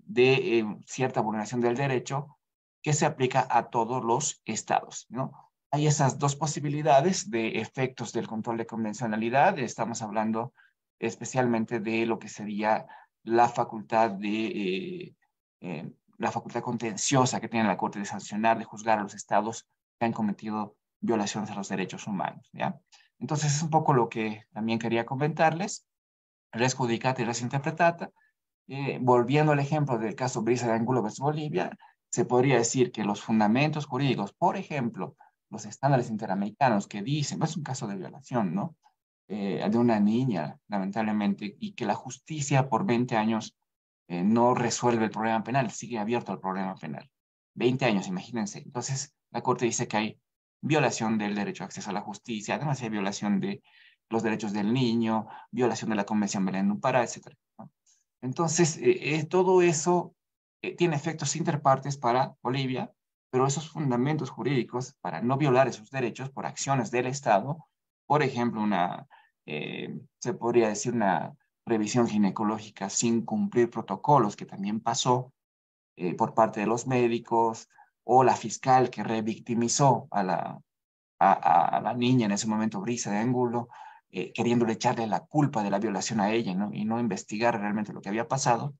de eh, cierta vulneración del derecho que se aplica a todos los estados, ¿no? Hay esas dos posibilidades de efectos del control de convencionalidad. Estamos hablando especialmente de lo que sería la facultad de eh, eh, la facultad contenciosa que tiene la Corte de sancionar, de juzgar a los estados que han cometido violaciones a los derechos humanos, ¿ya? Entonces es un poco lo que también quería comentarles, res judicata y res interpretata. Eh, volviendo al ejemplo del caso Brisa de Angulo versus Bolivia, se podría decir que los fundamentos jurídicos, por ejemplo, los estándares interamericanos que dicen, no es un caso de violación, ¿no? Eh, de una niña, lamentablemente, y que la justicia por veinte años eh, no resuelve el problema penal, sigue abierto el problema penal. veinte años, imagínense. Entonces, la Corte dice que hay violación del derecho a acceso a la justicia, además hay violación de los derechos del niño, violación de la Convención Belén do Pará, etcétera, ¿no? Entonces, eh, eh, todo eso eh, tiene efectos interpartes para Bolivia, pero esos fundamentos jurídicos para no violar esos derechos por acciones del Estado, por ejemplo, una, eh, se podría decir una revisión ginecológica sin cumplir protocolos, que también pasó eh, por parte de los médicos, o la fiscal que revictimizó a la, a, a la niña en ese momento, Brisa de Angulo, eh, queriéndole echarle la culpa de la violación a ella, ¿no? Y no investigar realmente lo que había pasado.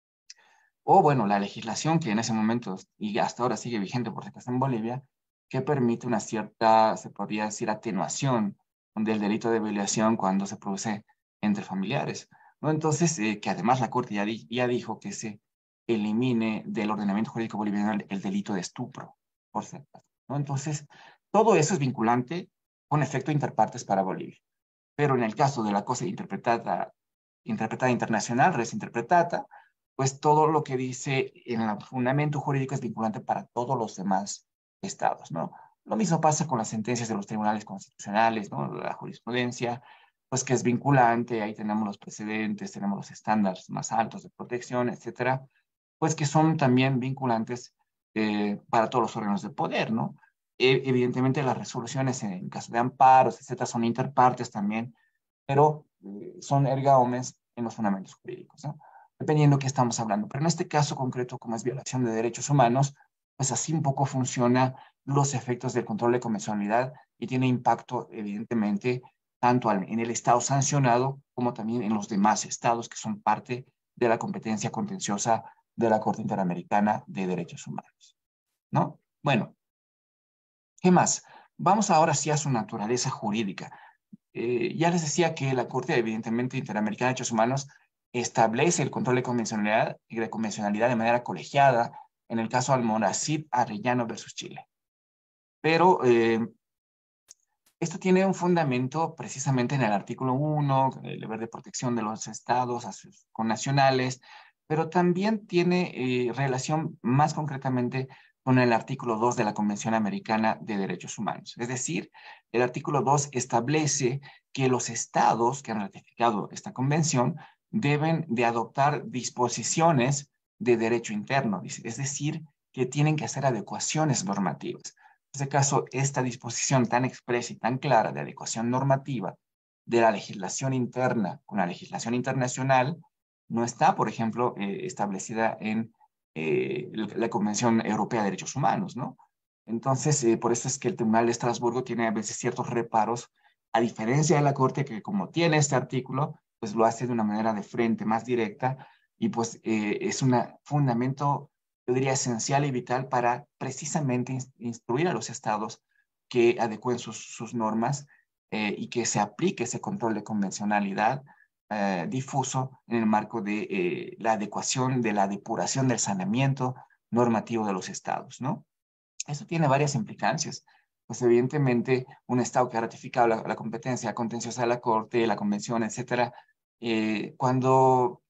O bueno, la legislación que en ese momento y hasta ahora sigue vigente por supuesto en Bolivia, que permite una cierta, se podría decir, atenuación del delito de violación cuando se produce entre familiares, ¿no? Entonces, eh, que además la Corte ya, di ya dijo que se elimine del ordenamiento jurídico boliviano el, el delito de estupro, por cierto, ¿no? Entonces, todo eso es vinculante con efecto interpartes para Bolivia. Pero en el caso de la cosa interpretada, interpretada internacional, res interpretata, pues todo lo que dice en el fundamento jurídico es vinculante para todos los demás estados, ¿no? Lo mismo pasa con las sentencias de los tribunales constitucionales, ¿no? La jurisprudencia, pues que es vinculante, ahí tenemos los precedentes, tenemos los estándares más altos de protección, etcétera, pues que son también vinculantes eh, para todos los órganos de poder, ¿no? E- evidentemente las resoluciones en caso de amparos, etcétera, son interpartes también, pero eh, son erga omnes en los fundamentos jurídicos, ¿no? Dependiendo de qué estamos hablando. Pero en este caso concreto, como es violación de derechos humanos, pues así un poco funciona los efectos del control de convencionalidad y tiene impacto, evidentemente, tanto al- en el Estado sancionado como también en los demás estados que son parte de la competencia contenciosa de la Corte Interamericana de Derechos Humanos, ¿no? Bueno, ¿qué más? Vamos ahora sí a su naturaleza jurídica. Eh, ya les decía que la Corte, evidentemente, Interamericana de Derechos Humanos establece el control de convencionalidad y de convencionalidad de manera colegiada en el caso Almonacid Arellano versus Chile. Pero eh, esto tiene un fundamento precisamente en el artículo uno, el deber de protección de los estados a sus connacionales, pero también tiene eh, relación más concretamente con el artículo dos de la Convención Americana de Derechos Humanos. Es decir, el artículo dos establece que los estados que han ratificado esta convención deben de adoptar disposiciones de derecho interno, es decir, que tienen que hacer adecuaciones normativas. En este caso, esta disposición tan expresa y tan clara de adecuación normativa de la legislación interna con la legislación internacional no está, por ejemplo, eh, establecida en eh, la Convención Europea de Derechos Humanos, ¿no? Entonces, eh, por eso es que el Tribunal de Estrasburgo tiene a veces ciertos reparos, a diferencia de la Corte, que como tiene este artículo, pues lo hace de una manera de frente, más directa, y pues eh, es un fundamento, yo diría, esencial y vital para precisamente instruir a los estados que adecúen sus, sus normas eh, y que se aplique ese control de convencionalidad eh, difuso en el marco de eh, la adecuación, de la depuración del saneamiento normativo de los estados, ¿no? Eso tiene varias implicancias. Pues evidentemente un estado que ha ratificado la, la competencia contenciosa de la Corte, la Convención, etcétera, eh, cuando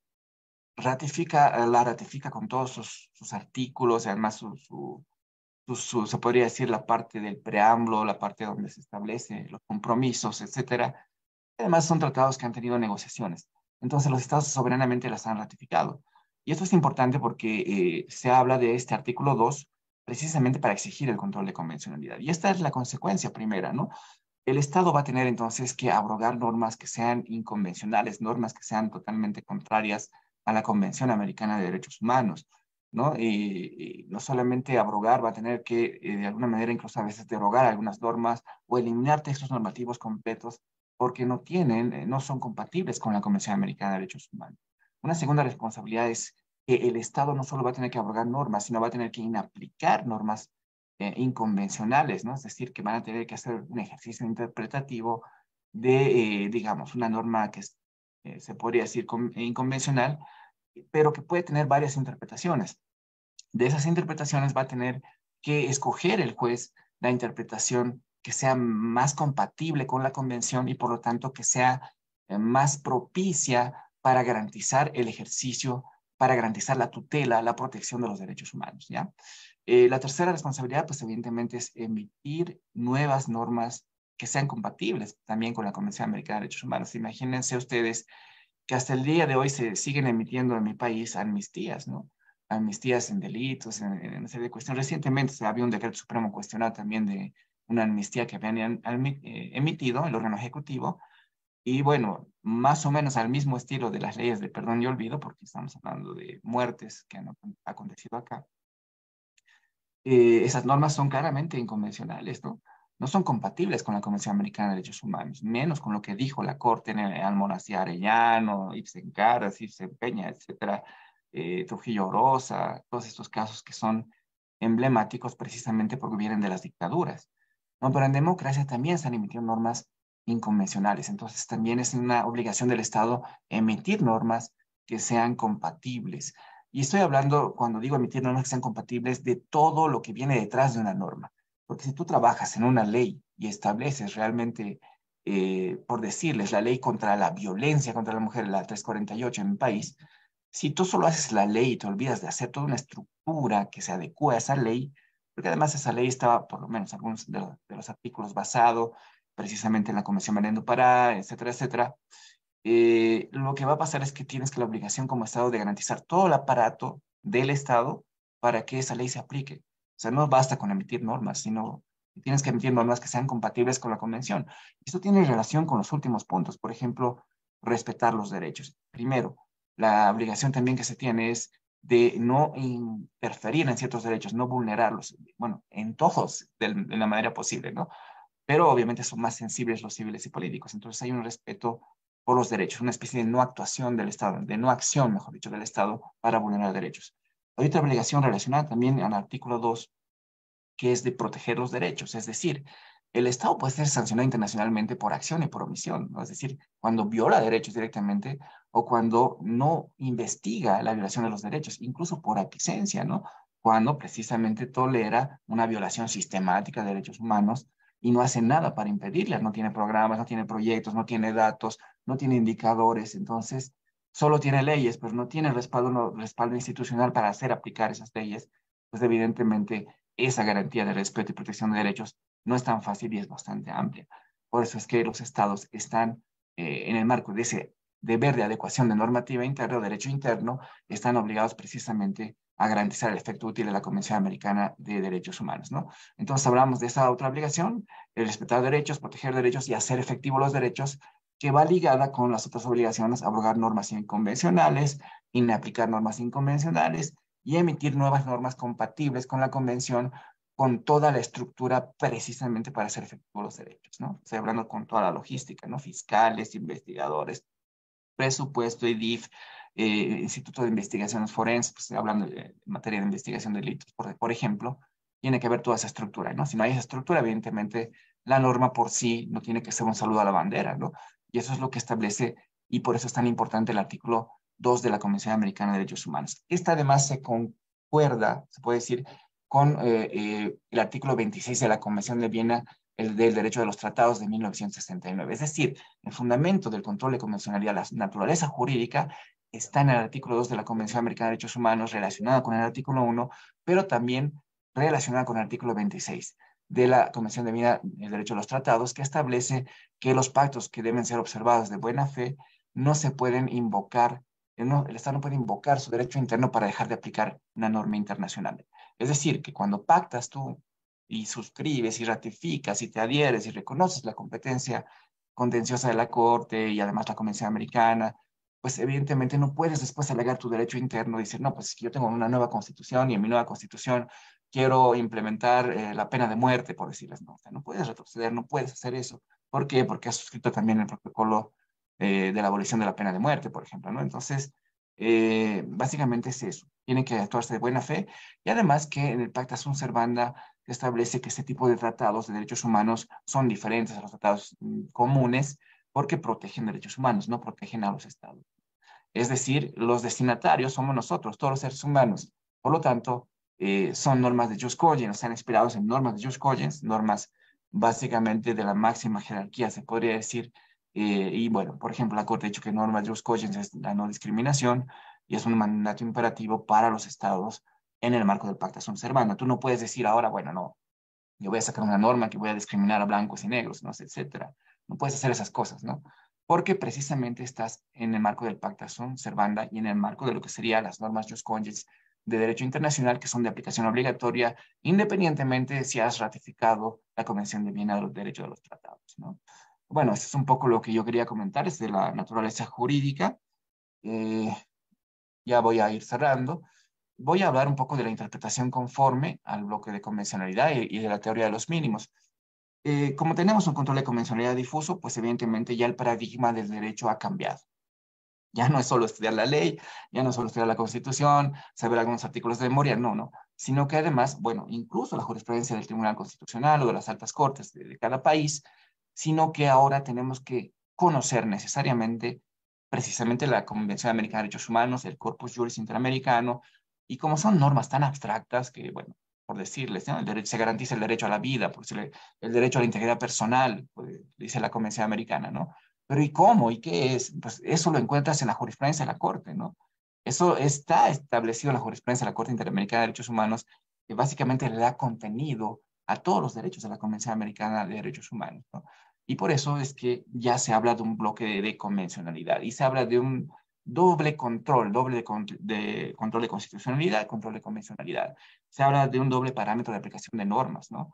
ratifica, la ratifica con todos sus, sus artículos, además su, su, su, su, se podría decir la parte del preámbulo, la parte donde se establece los compromisos, etcétera. Además son tratados que han tenido negociaciones. Entonces los estados soberanamente las han ratificado. Y esto es importante porque eh, se habla de este artículo dos precisamente para exigir el control de convencionalidad. Y esta es la consecuencia primera, ¿no? El Estado va a tener entonces que abrogar normas que sean inconvencionales, normas que sean totalmente contrarias a la Convención Americana de Derechos Humanos, ¿no? Y, y no solamente abrogar, va a tener que eh, de alguna manera incluso a veces derogar algunas normas o eliminar textos normativos completos porque no tienen, eh, no son compatibles con la Convención Americana de Derechos Humanos. Una segunda responsabilidad es que el Estado no solo va a tener que abrogar normas, sino va a tener que inaplicar normas eh, inconvencionales, ¿no? Es decir, que van a tener que hacer un ejercicio interpretativo de, eh, digamos, una norma que es, eh, se podría decir con, inconvencional, pero que puede tener varias interpretaciones. De esas interpretaciones va a tener que escoger el juez la interpretación que sea más compatible con la convención y por lo tanto que sea eh, más propicia para garantizar el ejercicio, para garantizar la tutela, la protección de los derechos humanos, ¿ya? Eh, la tercera responsabilidad, pues evidentemente es emitir nuevas normas que sean compatibles también con la Convención Americana de Derechos Humanos. Imagínense ustedes que hasta el día de hoy se siguen emitiendo en mi país amnistías, ¿no? Amnistías en delitos, en, en una serie de cuestiones. Recientemente se había un decreto supremo cuestionado también de una amnistía que habían eh, emitido el órgano ejecutivo. Y bueno, más o menos al mismo estilo de las leyes de perdón y olvido, porque estamos hablando de muertes que han acontecido acá. Eh, esas normas son claramente inconvencionales, ¿no? No son compatibles con la Convención Americana de Derechos Humanos, menos con lo que dijo la Corte en el Almonacid Arellano, Ibsen Caras, Ibsen Peña, etcétera, eh, Trujillo Orosa, todos estos casos que son emblemáticos precisamente porque vienen de las dictaduras, ¿no? Pero en democracia también se han emitido normas inconvencionales, entonces también es una obligación del Estado emitir normas que sean compatibles. Y estoy hablando, cuando digo emitir normas que sean compatibles, de todo lo que viene detrás de una norma. Porque si tú trabajas en una ley y estableces realmente, eh, por decirles, la ley contra la violencia contra la mujer, la trescientos cuarenta y ocho en mi país, si tú solo haces la ley y te olvidas de hacer toda una estructura que se adecue a esa ley, porque además esa ley estaba, por lo menos algunos de los, de los artículos, basado precisamente en la Convención Belén Pará, etcétera, etcétera, eh, lo que va a pasar es que tienes que la obligación como Estado de garantizar todo el aparato del Estado para que esa ley se aplique. O sea, no basta con emitir normas, sino y tienes que emitir normas que sean compatibles con la Convención. Esto tiene relación con los últimos puntos, por ejemplo, respetar los derechos. Primero, la obligación también que se tiene es de no interferir en ciertos derechos, no vulnerarlos, bueno, en todos de, de la manera posible, ¿no? Pero obviamente son más sensibles los civiles y políticos. Entonces hay un respeto por los derechos, una especie de no actuación del Estado, de no acción, mejor dicho, del Estado para vulnerar derechos. Hay otra obligación relacionada también al artículo dos, que es de proteger los derechos, es decir, el Estado puede ser sancionado internacionalmente por acción y por omisión, ¿no? Es decir, cuando viola derechos directamente o cuando no investiga la violación de los derechos, incluso por aquiescencia, ¿no? Cuando precisamente tolera una violación sistemática de derechos humanos y no hace nada para impedirla, no tiene programas, no tiene proyectos, no tiene datos, no tiene indicadores, entonces solo tiene leyes, pero no tiene respaldo, no, respaldo institucional para hacer aplicar esas leyes, pues evidentemente esa garantía de respeto y protección de derechos no es tan fácil y es bastante amplia. Por eso es que los estados están eh, en el marco de ese deber de adecuación de normativa interna o derecho interno, están obligados precisamente a garantizar el efecto útil de la Convención Americana de Derechos Humanos, ¿no? Entonces hablamos de esa otra obligación, el respetar derechos, proteger derechos y hacer efectivos los derechos, que va ligada con las otras obligaciones, abrogar normas inconvencionales, inaplicar normas inconvencionales y emitir nuevas normas compatibles con la Convención, con toda la estructura precisamente para hacer efectivos los derechos, ¿no? Estoy hablando con toda la logística, ¿no? Fiscales, investigadores, presupuesto, I D I F, eh, Instituto de Investigaciones Forenses, pues, hablando de, de materia de investigación de delitos, por, por ejemplo, tiene que haber toda esa estructura, ¿no? Si no hay esa estructura, evidentemente, la norma por sí no tiene que ser un saludo a la bandera, ¿no? Y eso es lo que establece, y por eso es tan importante el artículo dos de la Convención Americana de Derechos Humanos. Esta además se concuerda, se puede decir, con eh, eh, el artículo veintiséis de la Convención de Viena, el del derecho de los tratados de mil novecientos sesenta y nueve. Es decir, el fundamento del control de convencionalidad, la naturaleza jurídica, está en el artículo dos de la Convención Americana de Derechos Humanos, relacionada con el artículo uno, pero también relacionada con el artículo veintiséis de la Convención de Viena, el derecho de los tratados, que establece que los pactos que deben ser observados de buena fe no se pueden invocar, no, el Estado no puede invocar su derecho interno para dejar de aplicar una norma internacional. Es decir, que cuando pactas tú y suscribes y ratificas y te adhieres y reconoces la competencia contenciosa de la Corte y además la Convención Americana, pues evidentemente no puedes después alegar tu derecho interno y decir, no, pues es que yo tengo una nueva constitución y en mi nueva constitución quiero implementar eh, la pena de muerte, por decirles, no, o sea, no puedes retroceder, no puedes hacer eso. ¿Por qué? Porque has suscrito también el protocolo eh, de la abolición de la pena de muerte, por ejemplo, ¿no? Entonces, eh, básicamente es eso, tiene que actuarse de buena fe y además que en el Pacta Sunt Servanda establece que este tipo de tratados de derechos humanos son diferentes a los tratados mm, comunes porque protegen derechos humanos, no protegen a los estados. Es decir, los destinatarios somos nosotros, todos los seres humanos. Por lo tanto, eh, son normas de Jus Cogens, están inspirados en normas de Jus Cogens, normas básicamente de la máxima jerarquía, se podría decir. Eh, y bueno, por ejemplo, la Corte ha dicho que norma de Jus Cogens es la no discriminación y es un mandato imperativo para los estados en el marco del Pacta Sunt Servanda. Tú no puedes decir ahora, bueno, no, yo voy a sacar una norma que voy a discriminar a blancos y negros, ¿no? Etcétera. No puedes hacer esas cosas, ¿no? Porque precisamente estás en el marco del Pacta Sunt Servanda y en el marco de lo que serían las normas Jus Cogens de derecho internacional que son de aplicación obligatoria, independientemente de si has ratificado la Convención de Viena de los Derechos de los Tratados, ¿no? Bueno, eso es un poco lo que yo quería comentar, es de la naturaleza jurídica. Eh, ya voy a ir cerrando. Voy a hablar un poco de la interpretación conforme al bloque de convencionalidad y, y de la teoría de los mínimos. Eh, como tenemos un control de convencionalidad difuso, pues evidentemente ya el paradigma del derecho ha cambiado. Ya no es solo estudiar la ley, ya no es solo estudiar la Constitución, saber algunos artículos de memoria, no, no. Sino que además, bueno, incluso la jurisprudencia del Tribunal Constitucional o de las altas cortes de, de cada país, sino que ahora tenemos que conocer necesariamente precisamente la Convención Americana de Derechos Humanos, el Corpus Juris Interamericano, y como son normas tan abstractas que, bueno, por decirles, ¿no? El derecho, se garantiza el derecho a la vida, por decirle, el derecho a la integridad personal, pues, dice la Convención Americana, ¿no? Pero ¿y cómo? ¿Y qué es? Pues eso lo encuentras en la jurisprudencia de la Corte, ¿no? Eso está establecido en la jurisprudencia de la Corte Interamericana de Derechos Humanos, que básicamente le da contenido a todos los derechos de la Convención Americana de Derechos Humanos, ¿no? Y por eso es que ya se habla de un bloque de, de convencionalidad y se habla de un doble control, doble de, con, de, control de constitucionalidad, control de convencionalidad. Se habla de un doble parámetro de aplicación de normas, ¿no?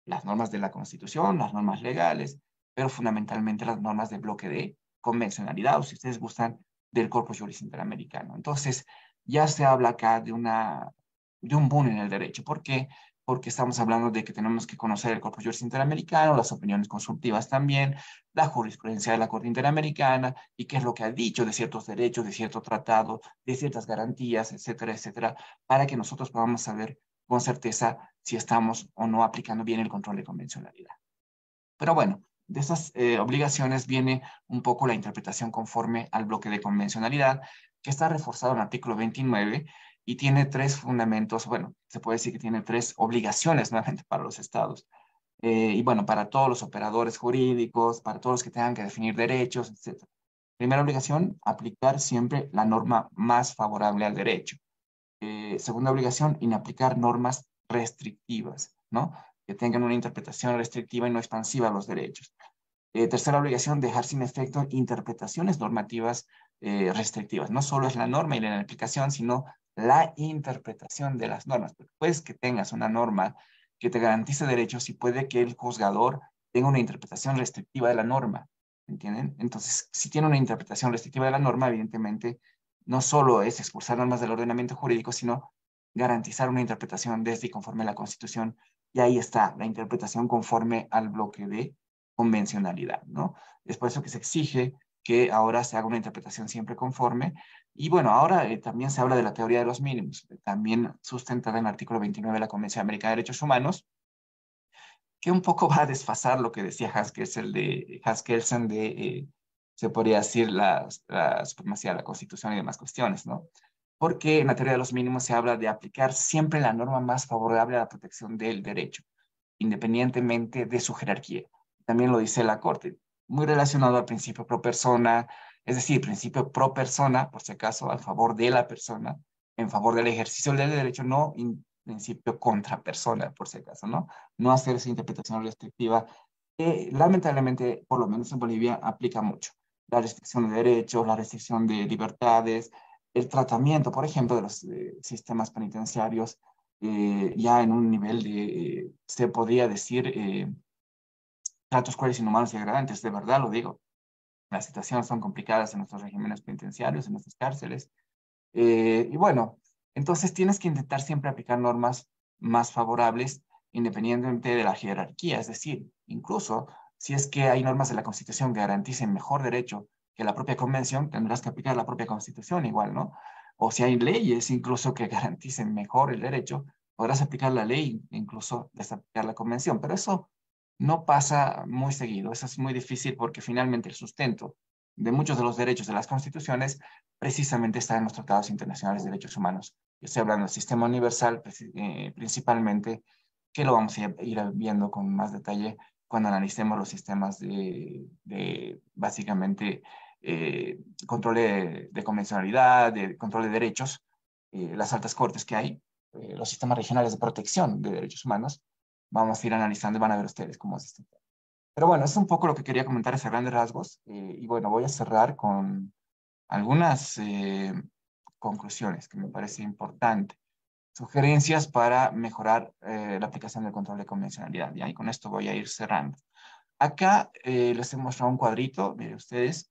las normas de la Constitución, las normas legales, pero fundamentalmente las normas del bloque de convencionalidad, o si ustedes gustan, del Corpus Juris Interamericano. Entonces, ya se habla acá de, una, de un boom en el derecho. ¿Por qué? Porque estamos hablando de que tenemos que conocer el Corpus Juris Interamericano, las opiniones consultivas también, la jurisprudencia de la Corte Interamericana y qué es lo que ha dicho de ciertos derechos, de cierto tratado, de ciertas garantías, etcétera, etcétera, para que nosotros podamos saber con certeza si estamos o no aplicando bien el control de convencionalidad. Pero bueno, de esas eh, obligaciones viene un poco la interpretación conforme al bloque de convencionalidad, que está reforzado en el artículo veintinueve y tiene tres fundamentos, bueno, se puede decir que tiene tres obligaciones nuevamente para los estados. Eh, y bueno, para todos los operadores jurídicos, para todos los que tengan que definir derechos, etcétera. Primera obligación, aplicar siempre la norma más favorable al derecho. Eh, segunda obligación, inaplicar normas restrictivas, ¿no? Que tengan una interpretación restrictiva y no expansiva a los derechos. Eh, tercera obligación, dejar sin efecto interpretaciones normativas eh, restrictivas. No solo es la norma y la aplicación, sino la interpretación de las normas. Porque puedes que tengas una norma que te garantice derechos y puede que el juzgador tenga una interpretación restrictiva de la norma. ¿Entienden? Entonces, si tiene una interpretación restrictiva de la norma, evidentemente, no solo es expulsar normas del ordenamiento jurídico, sino garantizar una interpretación desde y conforme a la Constitución. Y ahí está, la interpretación conforme al bloque de convencionalidad, ¿no? Es por eso que se exige que ahora se haga una interpretación siempre conforme. Y bueno, ahora eh, también se habla de la teoría de los mínimos, también sustentada en el artículo veintinueve de la Convención Americana de Derechos Humanos, que un poco va a desfasar lo que decía Haskell de, Haskelsen de, eh, se podría decir, la, la supremacía de la Constitución y demás cuestiones, ¿no? Porque en la teoría de los mínimos se habla de aplicar siempre la norma más favorable a la protección del derecho, independientemente de su jerarquía. También lo dice la Corte, muy relacionado al principio pro persona, es decir, principio pro persona, por si acaso, a favor de la persona, en favor del ejercicio del derecho, no in principio contra persona, por si acaso, ¿no? No hacer esa interpretación restrictiva que lamentablemente, por lo menos en Bolivia, aplica mucho. La restricción de derechos, la restricción de libertades, el tratamiento, por ejemplo, de los eh, sistemas penitenciarios, eh, ya en un nivel de, eh, se podría decir, eh, tratos crueles, inhumanos y degradantes, de verdad lo digo. Las situaciones son complicadas en nuestros regímenes penitenciarios, en nuestras cárceles. Eh, y bueno, entonces tienes que intentar siempre aplicar normas más favorables independientemente de la jerarquía. Es decir, incluso si es que hay normas de la Constitución que garanticen mejor derecho que la propia Convención, tendrás que aplicar la propia Constitución igual, ¿no? O si hay leyes incluso que garanticen mejor el derecho, podrás aplicar la ley, incluso desaplicar la Convención. Pero eso no pasa muy seguido. Eso es muy difícil porque finalmente el sustento de muchos de los derechos de las constituciones precisamente está en los tratados internacionales de derechos humanos. Yo estoy hablando del sistema universal eh, principalmente, que lo vamos a ir viendo con más detalle cuando analicemos los sistemas de, de básicamente eh, control de, de, convencionalidad, de control de derechos, eh, las altas cortes que hay, eh, los sistemas regionales de protección de derechos humanos. Vamos a ir analizando y van a ver ustedes cómo es esto. Pero bueno, es un poco lo que quería comentar a grandes rasgos. Eh, y bueno, voy a cerrar con algunas eh, conclusiones que me parece importante. Sugerencias para mejorar eh, la aplicación del control de convencionalidad. Y ahí con esto voy a ir cerrando. Acá eh, les he mostrado un cuadrito, miren ustedes.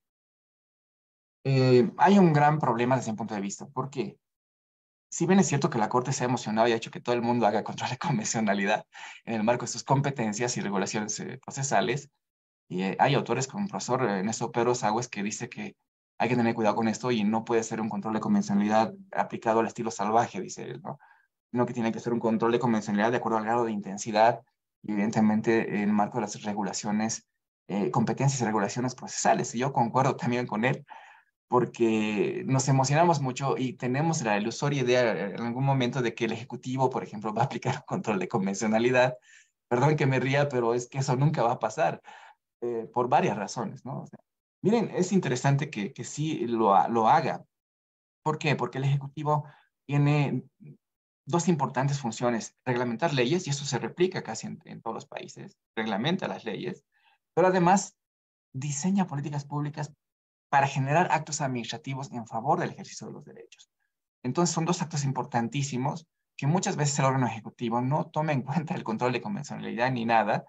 Eh, hay un gran problema desde mi punto de vista. ¿Por qué? Si bien es cierto que la Corte se ha emocionado y ha hecho que todo el mundo haga control de convencionalidad en el marco de sus competencias y regulaciones eh, procesales, y eh, hay autores como el profesor Ernesto Pedro Sagües que dice que hay que tener cuidado con esto y no puede ser un control de convencionalidad aplicado al estilo salvaje, dice él, ¿no? Sino que tiene que ser un control de convencionalidad de acuerdo al grado de intensidad y evidentemente en el marco de las regulaciones, eh, competencias y regulaciones procesales. Y yo concuerdo también con él porque nos emocionamos mucho y tenemos la ilusoria idea en algún momento de que el Ejecutivo, por ejemplo, va a aplicar un control de convencionalidad. Perdón que me ría, pero es que eso nunca va a pasar eh, por varias razones, ¿no? O sea, miren, es interesante que, que sí lo, lo haga. ¿Por qué? Porque el Ejecutivo tiene dos importantes funciones: reglamentar leyes, y eso se replica casi en, en todos los países, reglamenta las leyes, pero además diseña políticas públicas para generar actos administrativos en favor del ejercicio de los derechos. Entonces son dos actos importantísimos que muchas veces el órgano ejecutivo no toma en cuenta el control de convencionalidad ni nada,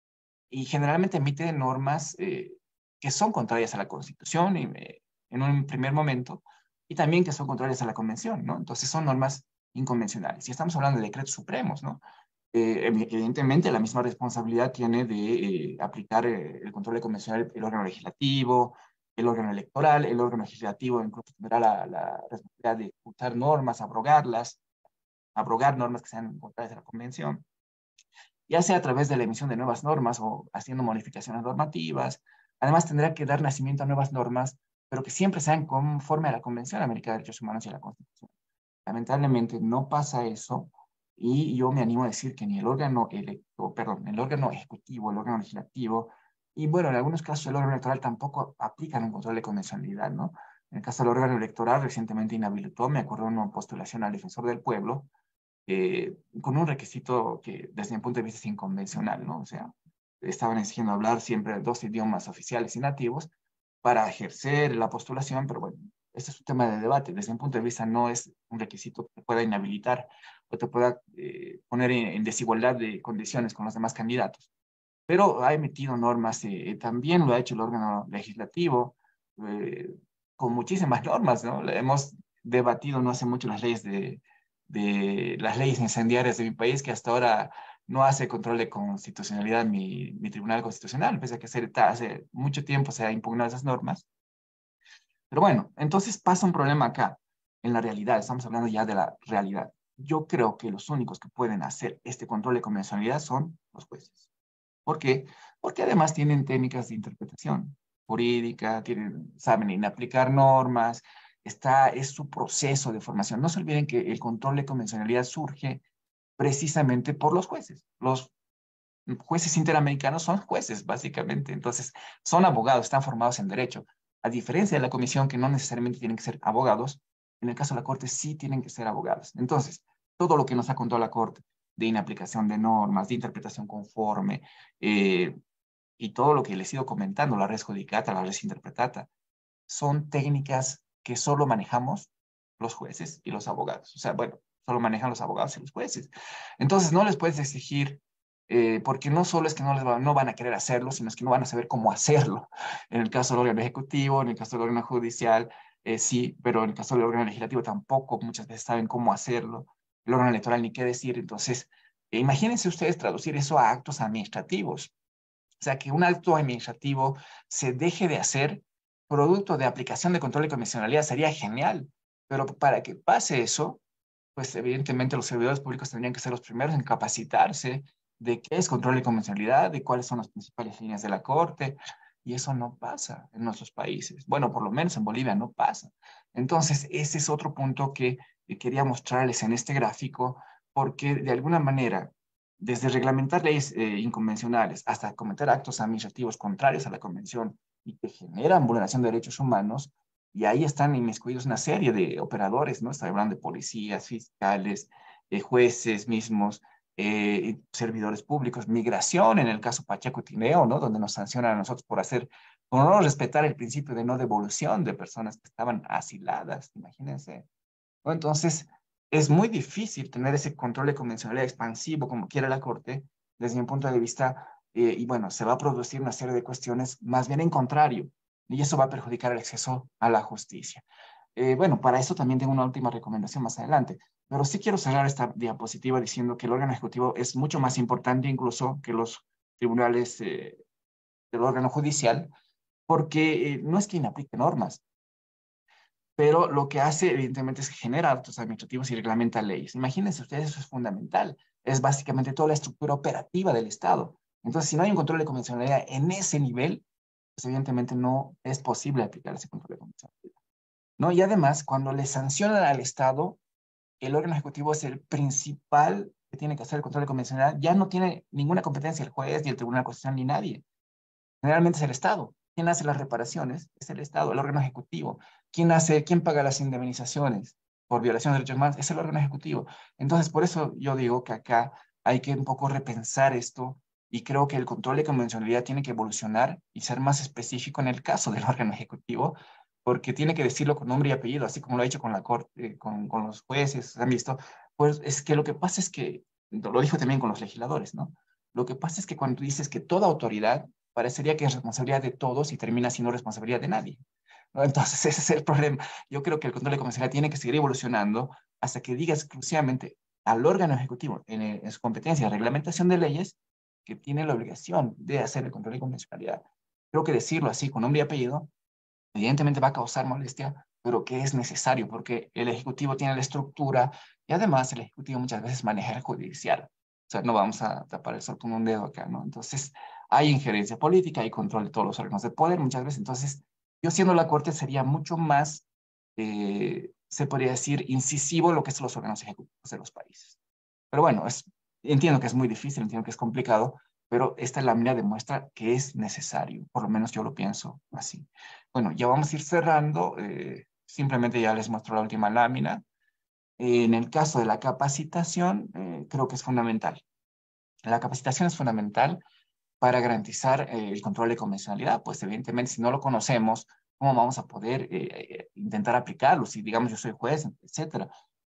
y generalmente emite normas eh, que son contrarias a la Constitución y, eh, en un primer momento, y también que son contrarias a la Convención, ¿no? Entonces son normas inconvencionales. Y estamos hablando de decretos supremos, ¿no? Eh, evidentemente la misma responsabilidad tiene de eh, aplicar eh, el control de convencional el órgano legislativo, el órgano electoral, el órgano legislativo incluso tendrá la, la responsabilidad de ejecutar normas, abrogarlas, abrogar normas que sean contrarias a la Convención, ya sea a través de la emisión de nuevas normas o haciendo modificaciones normativas. Además, tendrá que dar nacimiento a nuevas normas, pero que siempre sean conforme a la Convención Americana de Derechos Humanos y a la Constitución. Lamentablemente no pasa eso, y yo me animo a decir que ni el órgano electo, perdón, el órgano ejecutivo, el órgano legislativo, y bueno, en algunos casos el órgano electoral tampoco aplican un control de convencionalidad, ¿no? En el caso del órgano electoral, recientemente inhabilitó, me acuerdo, una postulación al defensor del pueblo, eh, con un requisito que desde mi punto de vista es inconvencional, ¿no? O sea, estaban exigiendo hablar siempre dos idiomas oficiales y nativos para ejercer la postulación, pero bueno, este es un tema de debate. Desde mi punto de vista no es un requisito que te pueda inhabilitar o te pueda eh, poner en, en, desigualdad de condiciones con los demás candidatos. Pero ha emitido normas, eh, también lo ha hecho el órgano legislativo, eh, con muchísimas normas, ¿no? Hemos debatido no hace mucho las leyes de, de las leyes incendiarias de mi país, que hasta ahora no hace control de constitucionalidad mi, mi Tribunal Constitucional, pese a que hace, hace mucho tiempo se ha impugnado esas normas. Pero bueno, entonces pasa un problema acá, en la realidad, estamos hablando ya de la realidad. Yo creo que los únicos que pueden hacer este control de convencionalidad son los jueces. ¿Por qué? Porque además tienen técnicas de interpretación jurídica, tienen, saben aplicar normas, está, es su proceso de formación. No se olviden que el control de convencionalidad surge precisamente por los jueces. Los jueces interamericanos son jueces, básicamente. Entonces, son abogados, están formados en derecho. A diferencia de la comisión, que no necesariamente tienen que ser abogados, en el caso de la Corte sí tienen que ser abogados. Entonces, todo lo que nos ha contado la Corte de inaplicación de normas, de interpretación conforme, eh, y todo lo que les he ido comentando, la res judicata, la res interpretata, son técnicas que solo manejamos los jueces y los abogados. O sea, bueno, solo manejan los abogados y los jueces. Entonces, no les puedes exigir, eh, porque no solo es que no, les va, no van a querer hacerlo, sino es que no van a saber cómo hacerlo. En el caso del órgano ejecutivo, en el caso del órgano judicial, eh, sí, pero en el caso del órgano legislativo tampoco muchas veces saben cómo hacerlo. El órgano electoral ni qué decir. Entonces, eh, imagínense ustedes traducir eso a actos administrativos. O sea, que un acto administrativo se deje de hacer producto de aplicación de control de convencionalidad sería genial, pero para que pase eso, pues evidentemente los servidores públicos tendrían que ser los primeros en capacitarse de qué es control de convencionalidad, de cuáles son las principales líneas de la Corte, y eso no pasa en nuestros países. Bueno, por lo menos en Bolivia no pasa. Entonces, ese es otro punto que quería mostrarles en este gráfico, porque de alguna manera, desde reglamentar leyes eh, inconvencionales hasta cometer actos administrativos contrarios a la Convención y que generan vulneración de derechos humanos, y ahí están inmiscuidos una serie de operadores, ¿no? Estoy hablando de policías, fiscales, eh, jueces mismos, eh, servidores públicos, migración, en el caso Pacheco Tineo, ¿no? Donde nos sancionan a nosotros por hacer, por no respetar el principio de no devolución de personas que estaban asiladas, imagínense. ¿No? Entonces, es muy difícil tener ese control de convencionalidad expansivo como quiere la Corte, desde mi punto de vista, eh, y bueno, se va a producir una serie de cuestiones más bien en contrario, y eso va a perjudicar el acceso a la justicia. Eh, bueno, para eso también tengo una última recomendación más adelante, pero sí quiero cerrar esta diapositiva diciendo que el órgano ejecutivo es mucho más importante incluso que los tribunales eh, del órgano judicial, porque eh, no es que inaplique normas, pero lo que hace evidentemente es que genera actos administrativos y reglamenta leyes. Imagínense ustedes, eso es fundamental. Es básicamente toda la estructura operativa del Estado. Entonces, si no hay un control de convencionalidad en ese nivel, pues evidentemente no es posible aplicar ese control de convencionalidad, ¿no? Y además, cuando le sancionan al Estado, el órgano ejecutivo es el principal que tiene que hacer el control de convencionalidad. Ya no tiene ninguna competencia el juez, ni el Tribunal Constitucional, ni nadie. Generalmente es el Estado. ¿Quién hace las reparaciones? Es el Estado, el órgano ejecutivo. ¿Quién hace, quién paga las indemnizaciones por violación de derechos humanos? Es el órgano ejecutivo. Entonces, por eso yo digo que acá hay que un poco repensar esto, y creo que el control de convencionalidad tiene que evolucionar y ser más específico en el caso del órgano ejecutivo, porque tiene que decirlo con nombre y apellido, así como lo ha hecho con la corte, con, con los jueces, ¿han visto? Pues es que lo que pasa es que, lo dijo también con los legisladores, ¿no? Lo que pasa es que cuando tú dices que toda autoridad parecería que es responsabilidad de todos y termina siendo responsabilidad de nadie, ¿no? Entonces ese es el problema. Yo creo que el control de comercialidad tiene que seguir evolucionando hasta que diga exclusivamente al órgano ejecutivo en, en su competencia de reglamentación de leyes que tiene la obligación de hacer el control de convencionalidad. Creo que decirlo así con nombre y apellido evidentemente va a causar molestia, pero que es necesario porque el Ejecutivo tiene la estructura y además el Ejecutivo muchas veces maneja el judicial. O sea, no vamos a tapar el sol con un dedo acá, ¿no? Entonces, hay injerencia política, hay control de todos los órganos de poder muchas veces. Entonces, yo siendo la Corte sería mucho más, eh, se podría decir, incisivo en lo que son los órganos ejecutivos de los países. Pero bueno, es, entiendo que es muy difícil, entiendo que es complicado, pero esta lámina demuestra que es necesario, por lo menos yo lo pienso así. Bueno, ya vamos a ir cerrando, eh, simplemente ya les muestro la última lámina. Eh, en el caso de la capacitación, eh, creo que es fundamental. La capacitación es fundamental para garantizar eh, el control de convencionalidad, pues evidentemente si no lo conocemos, ¿cómo vamos a poder eh, eh, intentar aplicarlo? Si digamos yo soy juez, etcétera.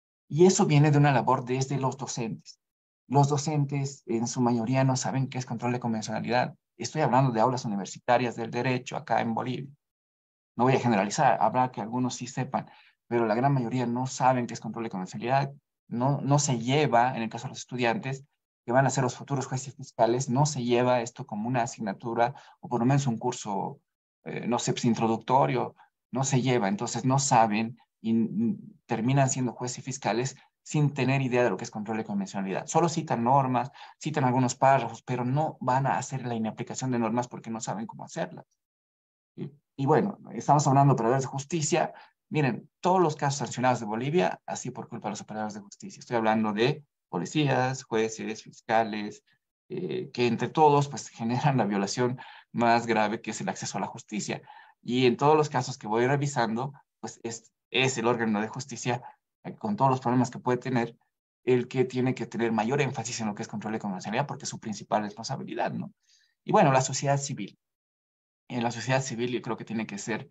Y eso viene de una labor desde los docentes. Los docentes en su mayoría no saben qué es control de convencionalidad. Estoy hablando de aulas universitarias del derecho acá en Bolivia. No voy a generalizar, habrá que algunos sí sepan, pero la gran mayoría no saben qué es control de convencionalidad. No, no se lleva, en el caso de los estudiantes, que van a ser los futuros jueces fiscales, no se lleva esto como una asignatura o por lo menos un curso, eh, no sé, pues, introductorio, no se lleva, entonces no saben y mm, terminan siendo jueces y fiscales sin tener idea de lo que es control de convencionalidad. Solo citan normas, citan algunos párrafos, pero no van a hacer la inaplicación de normas porque no saben cómo hacerlas. Y, y bueno, estamos hablando de operadores de justicia. Miren, todos los casos sancionados de Bolivia, así por culpa de los operadores de justicia. Estoy hablando de policías, jueces, fiscales, eh, que entre todos pues generan la violación más grave que es el acceso a la justicia. Y en todos los casos que voy revisando, pues es, es el órgano de justicia, eh, con todos los problemas que puede tener, el que tiene que tener mayor énfasis en lo que es control de convencionalidad, porque es su principal responsabilidad, ¿no? Y bueno, la sociedad civil en la sociedad civil yo creo que tiene que ser,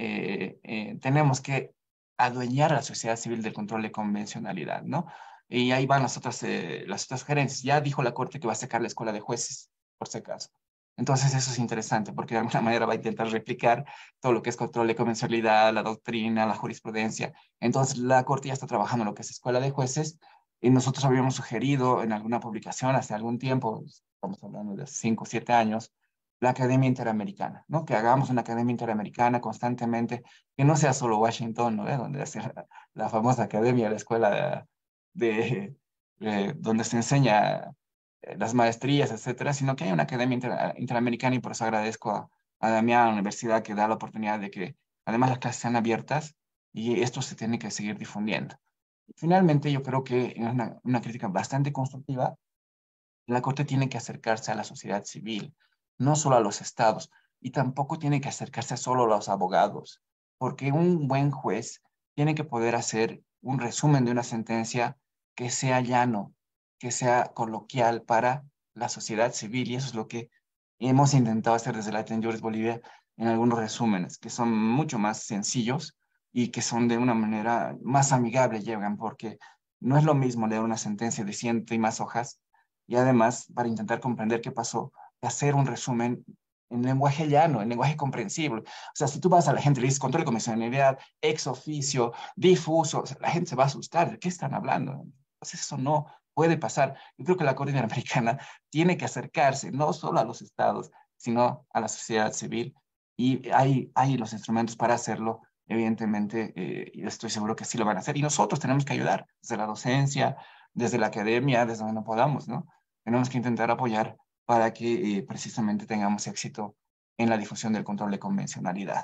eh, eh, tenemos que adueñar a la sociedad civil del control de convencionalidad, ¿no? Y ahí van las otras, eh, las otras sugerencias. Ya dijo la Corte que va a sacar la escuela de jueces, por si acaso. Entonces eso es interesante porque de alguna manera va a intentar replicar todo lo que es control de convencionalidad, la doctrina, la jurisprudencia. Entonces la Corte ya está trabajando en lo que es escuela de jueces y nosotros habíamos sugerido en alguna publicación hace algún tiempo, estamos hablando de cinco o siete años, la Academia Interamericana, ¿no? Que hagamos una Academia Interamericana constantemente, que no sea solo Washington, ¿no? ¿Eh? Donde hace la, la famosa academia, la escuela de, de, de donde se enseña eh, las maestrías, etcétera, sino que hay una Academia Inter, Interamericana y por eso agradezco a, a Damián, a la universidad, que da la oportunidad de que además las clases sean abiertas y esto se tiene que seguir difundiendo. Finalmente, yo creo que es una, una crítica bastante constructiva. La Corte tiene que acercarse a la sociedad civil, no solo a los estados, y tampoco tiene que acercarse solo a los abogados, porque un buen juez tiene que poder hacer un resumen de una sentencia que sea llano, que sea coloquial para la sociedad civil, y eso es lo que hemos intentado hacer desde Latin Juris Bolivia en algunos resúmenes, que son mucho más sencillos y que son de una manera más amigable, llegan, porque no es lo mismo leer una sentencia de ciento y más hojas y además para intentar comprender qué pasó, hacer un resumen en lenguaje llano, en lenguaje comprensible. O sea, si tú vas a la gente y le dices control de convencionalidad, ex oficio, difuso, o sea, la gente se va a asustar. ¿De qué están hablando? Entonces eso no puede pasar. Yo creo que la Corte Interamericana tiene que acercarse no solo a los estados, sino a la sociedad civil y hay, hay los instrumentos para hacerlo. Evidentemente, eh, y estoy seguro que sí lo van a hacer. Y nosotros tenemos que ayudar desde la docencia, desde la academia, desde donde podamos, ¿no? Tenemos que intentar apoyar para que eh, precisamente tengamos éxito en la difusión del control de convencionalidad.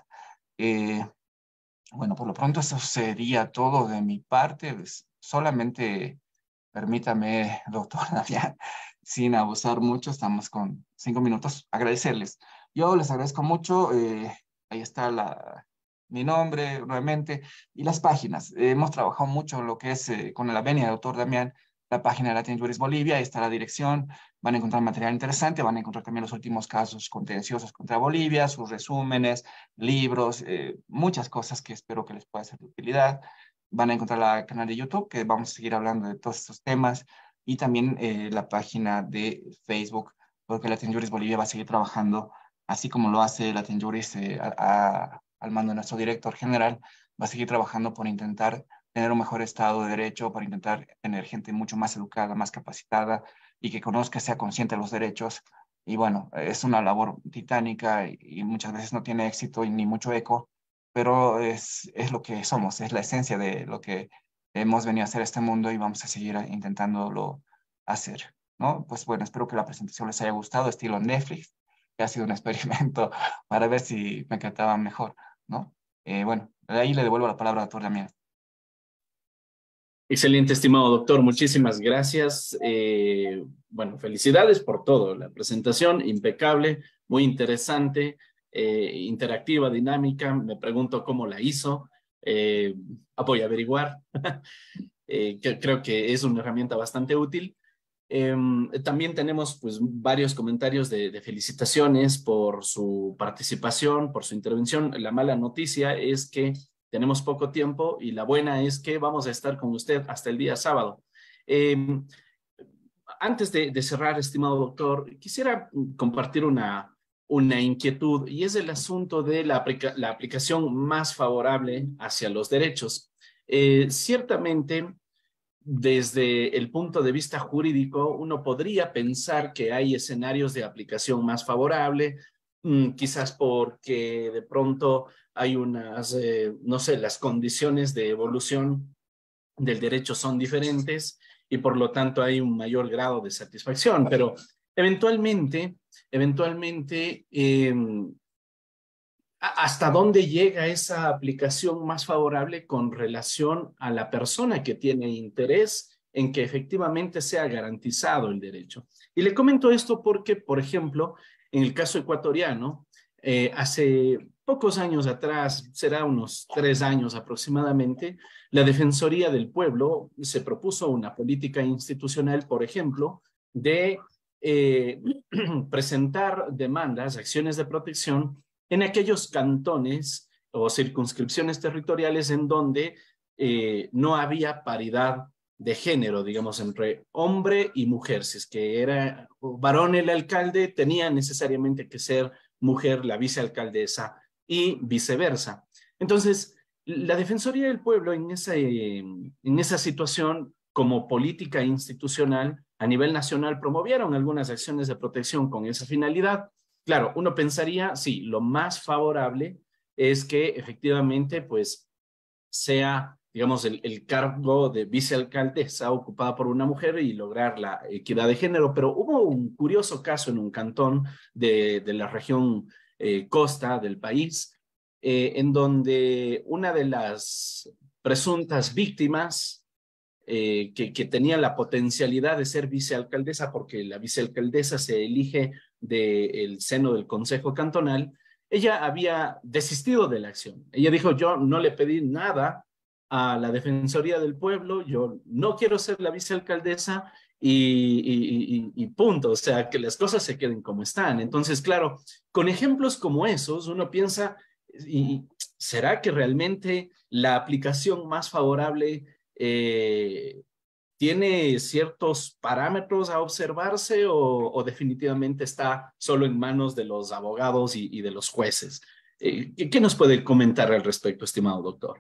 Eh, bueno, por lo pronto eso sería todo de mi parte. Pues, solamente permítame, doctor Damián, sin abusar mucho, estamos con cinco minutos, agradecerles. Yo les agradezco mucho. Eh, ahí está la, mi nombre nuevamente y las páginas. Eh, hemos trabajado mucho en lo que es eh, con la venia del doctor Damián, la página de Latin Juris Bolivia, ahí está la dirección, van a encontrar material interesante, van a encontrar también los últimos casos contenciosos contra Bolivia, sus resúmenes, libros, eh, muchas cosas que espero que les pueda ser de utilidad. van a encontrar la canal de YouTube, que vamos a seguir hablando de todos estos temas, y también eh, la página de Facebook, porque Latin Bolivia va a seguir trabajando, así como lo hace Latin eh, a, a, al mando de nuestro director general, va a seguir trabajando por intentar tener un mejor Estado de Derecho, para intentar tener gente mucho más educada, más capacitada y que conozca, sea consciente de los derechos. Y bueno, es una labor titánica y, y muchas veces no tiene éxito y ni mucho eco, pero es, es lo que somos, es la esencia de lo que hemos venido a hacer este mundo y vamos a seguir intentándolo hacer, ¿no? Pues bueno, espero que la presentación les haya gustado, estilo Netflix, que ha sido un experimento para ver si me encantaba mejor, ¿no? Eh, bueno, de ahí le devuelvo la palabra al doctor Damián. Excelente, estimado doctor, muchísimas gracias. Eh, bueno, felicidades por todo. La presentación impecable, muy interesante, eh, interactiva, dinámica. Me pregunto cómo la hizo. Eh, voy a averiguar. eh, que, creo que es una herramienta bastante útil. Eh, también tenemos pues varios comentarios de, de felicitaciones por su participación, por su intervención. La mala noticia es que tenemos poco tiempo y la buena es que vamos a estar con usted hasta el día sábado. Eh, antes de, de, cerrar, estimado doctor, quisiera compartir una, una inquietud y es el asunto de la, aplica la aplicación más favorable hacia los derechos. Eh, ciertamente, desde el punto de vista jurídico, uno podría pensar que hay escenarios de aplicación más favorable, mmm, quizás porque de pronto hay unas, eh, no sé, las condiciones de evolución del derecho son diferentes y por lo tanto hay un mayor grado de satisfacción, pero eventualmente, eventualmente, eh, ¿hasta dónde llega esa aplicación más favorable con relación a la persona que tiene interés en que efectivamente sea garantizado el derecho? Y le comento esto porque, por ejemplo, en el caso ecuatoriano, eh, hace pocos años atrás, será unos tres años aproximadamente, la Defensoría del Pueblo se propuso una política institucional, por ejemplo, de eh, presentar demandas, acciones de protección en aquellos cantones o circunscripciones territoriales en donde eh, no había paridad de género, digamos, entre hombre y mujer. Si es que era varón el alcalde, tenía necesariamente que ser mujer la vicealcaldesa y viceversa. Entonces, la Defensoría del Pueblo en esa, eh, en esa situación, como política institucional a nivel nacional, promovieron algunas acciones de protección con esa finalidad. Claro, uno pensaría, sí, lo más favorable es que efectivamente, pues, sea, digamos, el, el cargo de vicealcaldesa ocupada por una mujer y lograr la equidad de género, pero hubo un curioso caso en un cantón de, de la región eh, costa del país, eh, en donde una de las presuntas víctimas eh, que, que tenía la potencialidad de ser vicealcaldesa, porque la vicealcaldesa se elige del seno del Consejo Cantonal, ella había desistido de la acción. Ella dijo, yo no le pedí nada a la Defensoría del Pueblo, yo no quiero ser la vicealcaldesa y, y, y, y punto, o sea, que las cosas se queden como están. Entonces, claro, con ejemplos como esos, uno piensa, ¿y será que realmente la aplicación más favorable eh, tiene ciertos parámetros a observarse o, o, definitivamente está solo en manos de los abogados y, y de los jueces? Eh, ¿qué, ¿Qué nos puede comentar al respecto, estimado doctor?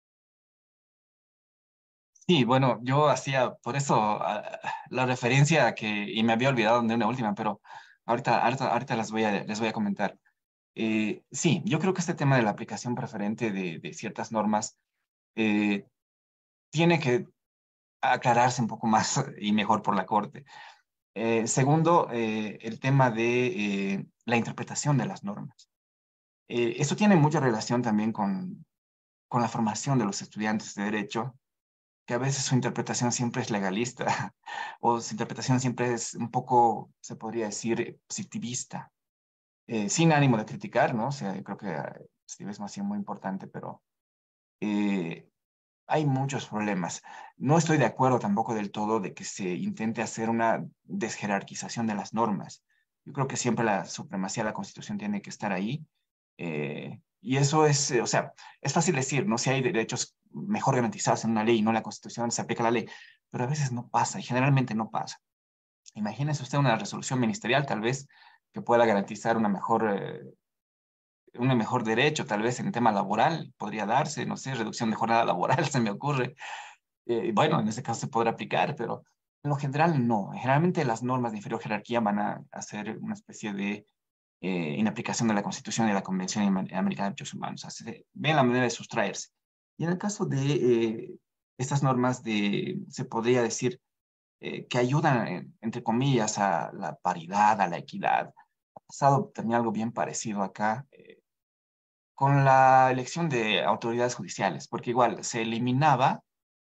Sí, bueno, yo hacía por eso uh, la referencia que, y me había olvidado de una última, pero ahorita, ahorita, ahorita las voy a, les voy a comentar. Eh, sí, yo creo que este tema de la aplicación preferente de, de ciertas normas eh, tiene que aclararse un poco más y mejor por la Corte. Eh, segundo, eh, el tema de eh, la interpretación de las normas. Eh, esto tiene mucha relación también con, con la formación de los estudiantes de Derecho, que a veces su interpretación siempre es legalista o su interpretación siempre es un poco, se podría decir, positivista, eh, sin ánimo de criticar, ¿no? O sea, yo creo que el positivismo ha sido muy importante, pero eh, hay muchos problemas. No estoy de acuerdo tampoco del todo de que se intente hacer una desjerarquización de las normas. Yo creo que siempre la supremacía de la Constitución tiene que estar ahí. Eh, y eso es, eh, o sea, es fácil decir, ¿no? Si hay derechos mejor garantizados en una ley y no en la Constitución, se aplica la ley, pero a veces no pasa y generalmente no pasa. Imagínese usted una resolución ministerial tal vez que pueda garantizar una mejor, eh, un mejor derecho, tal vez en el tema laboral podría darse, no sé, reducción de jornada laboral se me ocurre. Eh, bueno, en ese caso se podrá aplicar, pero en lo general no. Generalmente las normas de inferior jerarquía van a hacer una especie de eh, inaplicación de la Constitución y de la Convención Americana de Derechos Humanos. O sea, se ve la manera de sustraerse. Y en el caso de eh, estas normas de, se podría decir, eh, que ayudan, eh, entre comillas, a la paridad, a la equidad. Ha pasado también algo bien parecido acá eh, con la elección de autoridades judiciales, porque igual se eliminaba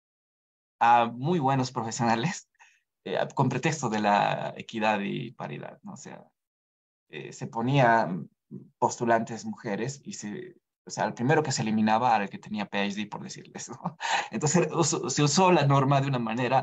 a muy buenos profesionales eh, con pretexto de la equidad y paridad, ¿no? O sea, eh, se ponía postulantes mujeres y se, o sea, el primero que se eliminaba era el que tenía PhD, por decirles, ¿no? Entonces uso, se usó la norma de una manera,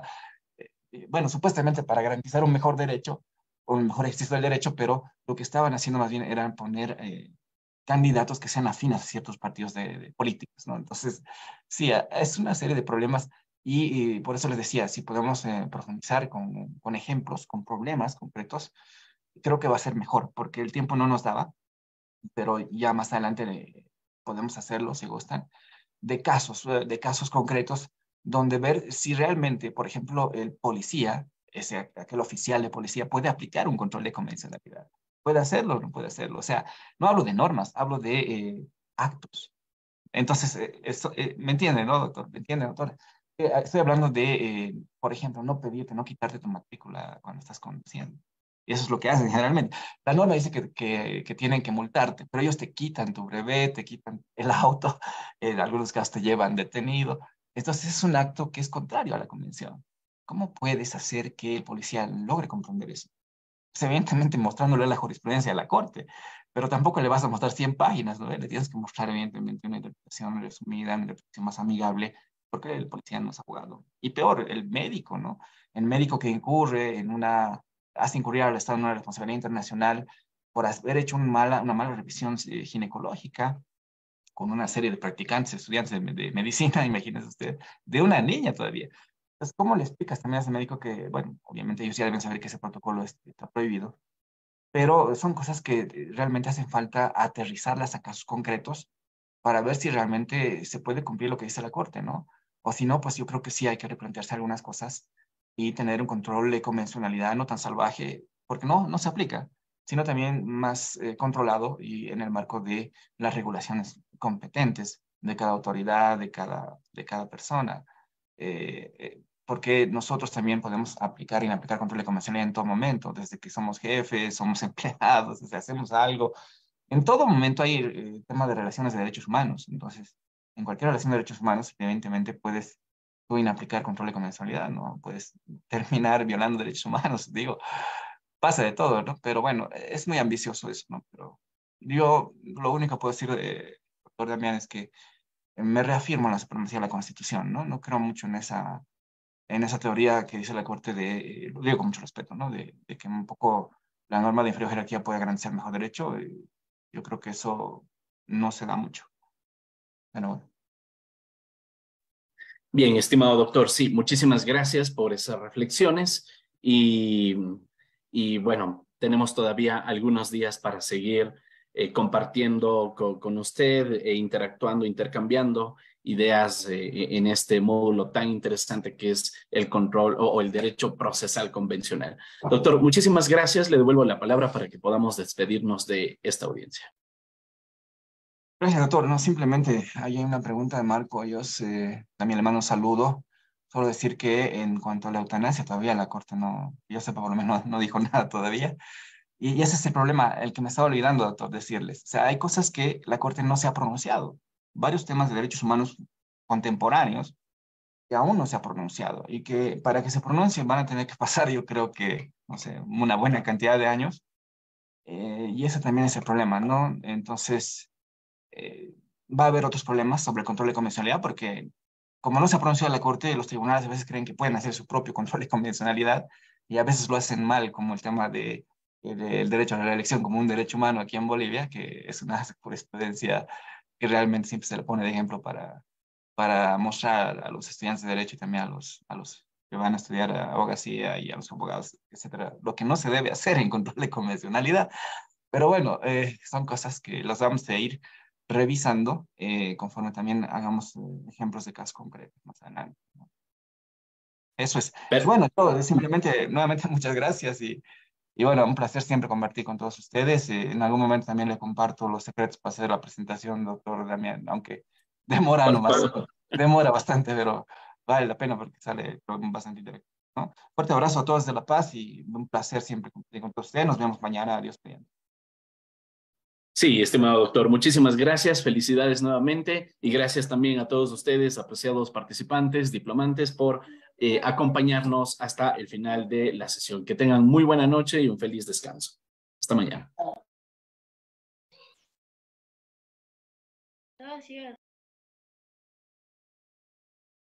eh, bueno, supuestamente para garantizar un mejor derecho, o un mejor ejercicio del derecho, pero lo que estaban haciendo más bien era poner eh, candidatos que sean afines a ciertos partidos de, de políticos, ¿no? Entonces, sí, es una serie de problemas y, y por eso les decía, si podemos eh, profundizar con, con ejemplos, con problemas concretos, creo que va a ser mejor, porque el tiempo no nos daba, pero ya más adelante eh, podemos hacerlo si gustan, de casos, eh, de casos concretos, donde ver si realmente, por ejemplo, el policía, ese, aquel oficial de policía, puede aplicar un control de convencionalidad. ¿Puede hacerlo o no puede hacerlo? O sea, no hablo de normas, hablo de eh, actos. Entonces, eh, esto, eh, ¿me entiende, no, doctor? ¿Me entiende, doctor? Eh, estoy hablando de, eh, por ejemplo, no pedirte, no quitarte tu matrícula cuando estás conduciendo. Y eso es lo que hacen generalmente. La norma dice que, que, que tienen que multarte, pero ellos te quitan tu brevet, te quitan el auto, en algunos casos te llevan detenido. Entonces, es un acto que es contrario a la convención. ¿Cómo puedes hacer que el policía logre comprender eso? Pues evidentemente mostrándole la jurisprudencia a la corte, pero tampoco le vas a mostrar cien páginas, ¿no? Le tienes que mostrar evidentemente una interpretación resumida, una interpretación más amigable, porque el policía no es abogado. Y peor, el médico, ¿no? El médico que incurre en una, hace incurrir al Estado en una responsabilidad internacional por haber hecho un mala, una mala revisión eh, ginecológica con una serie de practicantes, estudiantes de, de medicina, imagínese usted, de una niña todavía. Entonces, ¿cómo le explicas también a ese médico que, bueno, obviamente ellos ya deben saber que ese protocolo es- está prohibido, pero son cosas que eh, realmente hacen falta aterrizarlas a casos concretos para ver si realmente se puede cumplir lo que dice la Corte, ¿no? O si no, pues yo creo que sí hay que replantearse algunas cosas y tener un control de convencionalidad no tan salvaje, porque no, no se aplica, sino también más eh, controlado y en el marco de las regulaciones competentes de cada autoridad, de cada, de cada persona. Eh, eh, porque nosotros también podemos aplicar y aplicar control de convencionalidad en todo momento, desde que somos jefes, somos empleados, desde hacemos algo. En todo momento hay eh, tema de relaciones de derechos humanos. Entonces, en cualquier relación de derechos humanos, evidentemente puedes tú inaplicar control de convencionalidad, ¿no? Puedes terminar violando derechos humanos. Digo, pasa de todo, ¿no? Pero bueno, es muy ambicioso eso, ¿no? Pero yo lo único que puedo decir, de, doctor Damián, es que me reafirmo en la supremacía de la Constitución, ¿no? No creo mucho en esa en esa teoría que dice la Corte de, eh, lo digo con mucho respeto, ¿no? De, de que un poco la norma de inferior jerarquía puede garantizar mejor derecho. Eh, yo creo que eso no se da mucho. Pero bueno. Bien, estimado doctor, sí, muchísimas gracias por esas reflexiones y, y bueno, tenemos todavía algunos días para seguir eh, compartiendo co- con usted e interactuando, intercambiando ideas eh, en este módulo tan interesante que es el control o, o el derecho procesal convencional. Doctor, muchísimas gracias. Le devuelvo la palabra para que podamos despedirnos de esta audiencia. Gracias, doctor. No, simplemente hay una pregunta de Marco. Ellos eh, también le mando un saludo. Solo decir que en cuanto a la eutanasia, todavía la Corte no, yo sepa, por lo menos no, no dijo nada todavía. Y, y ese es el problema, el que me estaba olvidando, doctor, decirles. O sea, hay cosas que la Corte no se ha pronunciado. Varios temas de derechos humanos contemporáneos que aún no se ha pronunciado y que para que se pronuncie van a tener que pasar, yo creo que, no sé, una buena cantidad de años. Eh, y ese también es el problema, ¿no? Entonces, eh, va a haber otros problemas sobre el control de convencionalidad porque como no se ha pronunciado la Corte, los tribunales a veces creen que pueden hacer su propio control de convencionalidad y a veces lo hacen mal, como el tema de, del derecho a la elección como un derecho humano aquí en Bolivia, que es una jurisprudencia que realmente siempre se le pone de ejemplo para para mostrar a los estudiantes de Derecho y también a los, a los que van a estudiar abogacía y a los abogados, etcétera, lo que no se debe hacer en control de convencionalidad. Pero bueno, eh, son cosas que las vamos a ir revisando eh, conforme también hagamos eh, ejemplos de casos concretos más adelante, ¿no? Eso es. Y Per- bueno, yo simplemente, nuevamente, muchas gracias y, y bueno, un placer siempre compartir con todos ustedes. Eh, en algún momento también le comparto los secretos para hacer la presentación, doctor Damián, aunque demora por nomás, supuesto. demora bastante, pero vale la pena porque sale creo, bastante interesante, ¿no? Fuerte abrazo a todos de La Paz y un placer siempre compartir con todos ustedes. Nos vemos mañana. Adiós, mediante. Sí, estimado doctor, muchísimas gracias, felicidades nuevamente y gracias también a todos ustedes, apreciados participantes, diplomantes, por eh, acompañarnos hasta el final de la sesión. Que tengan muy buena noche y un feliz descanso. Hasta mañana. Gracias.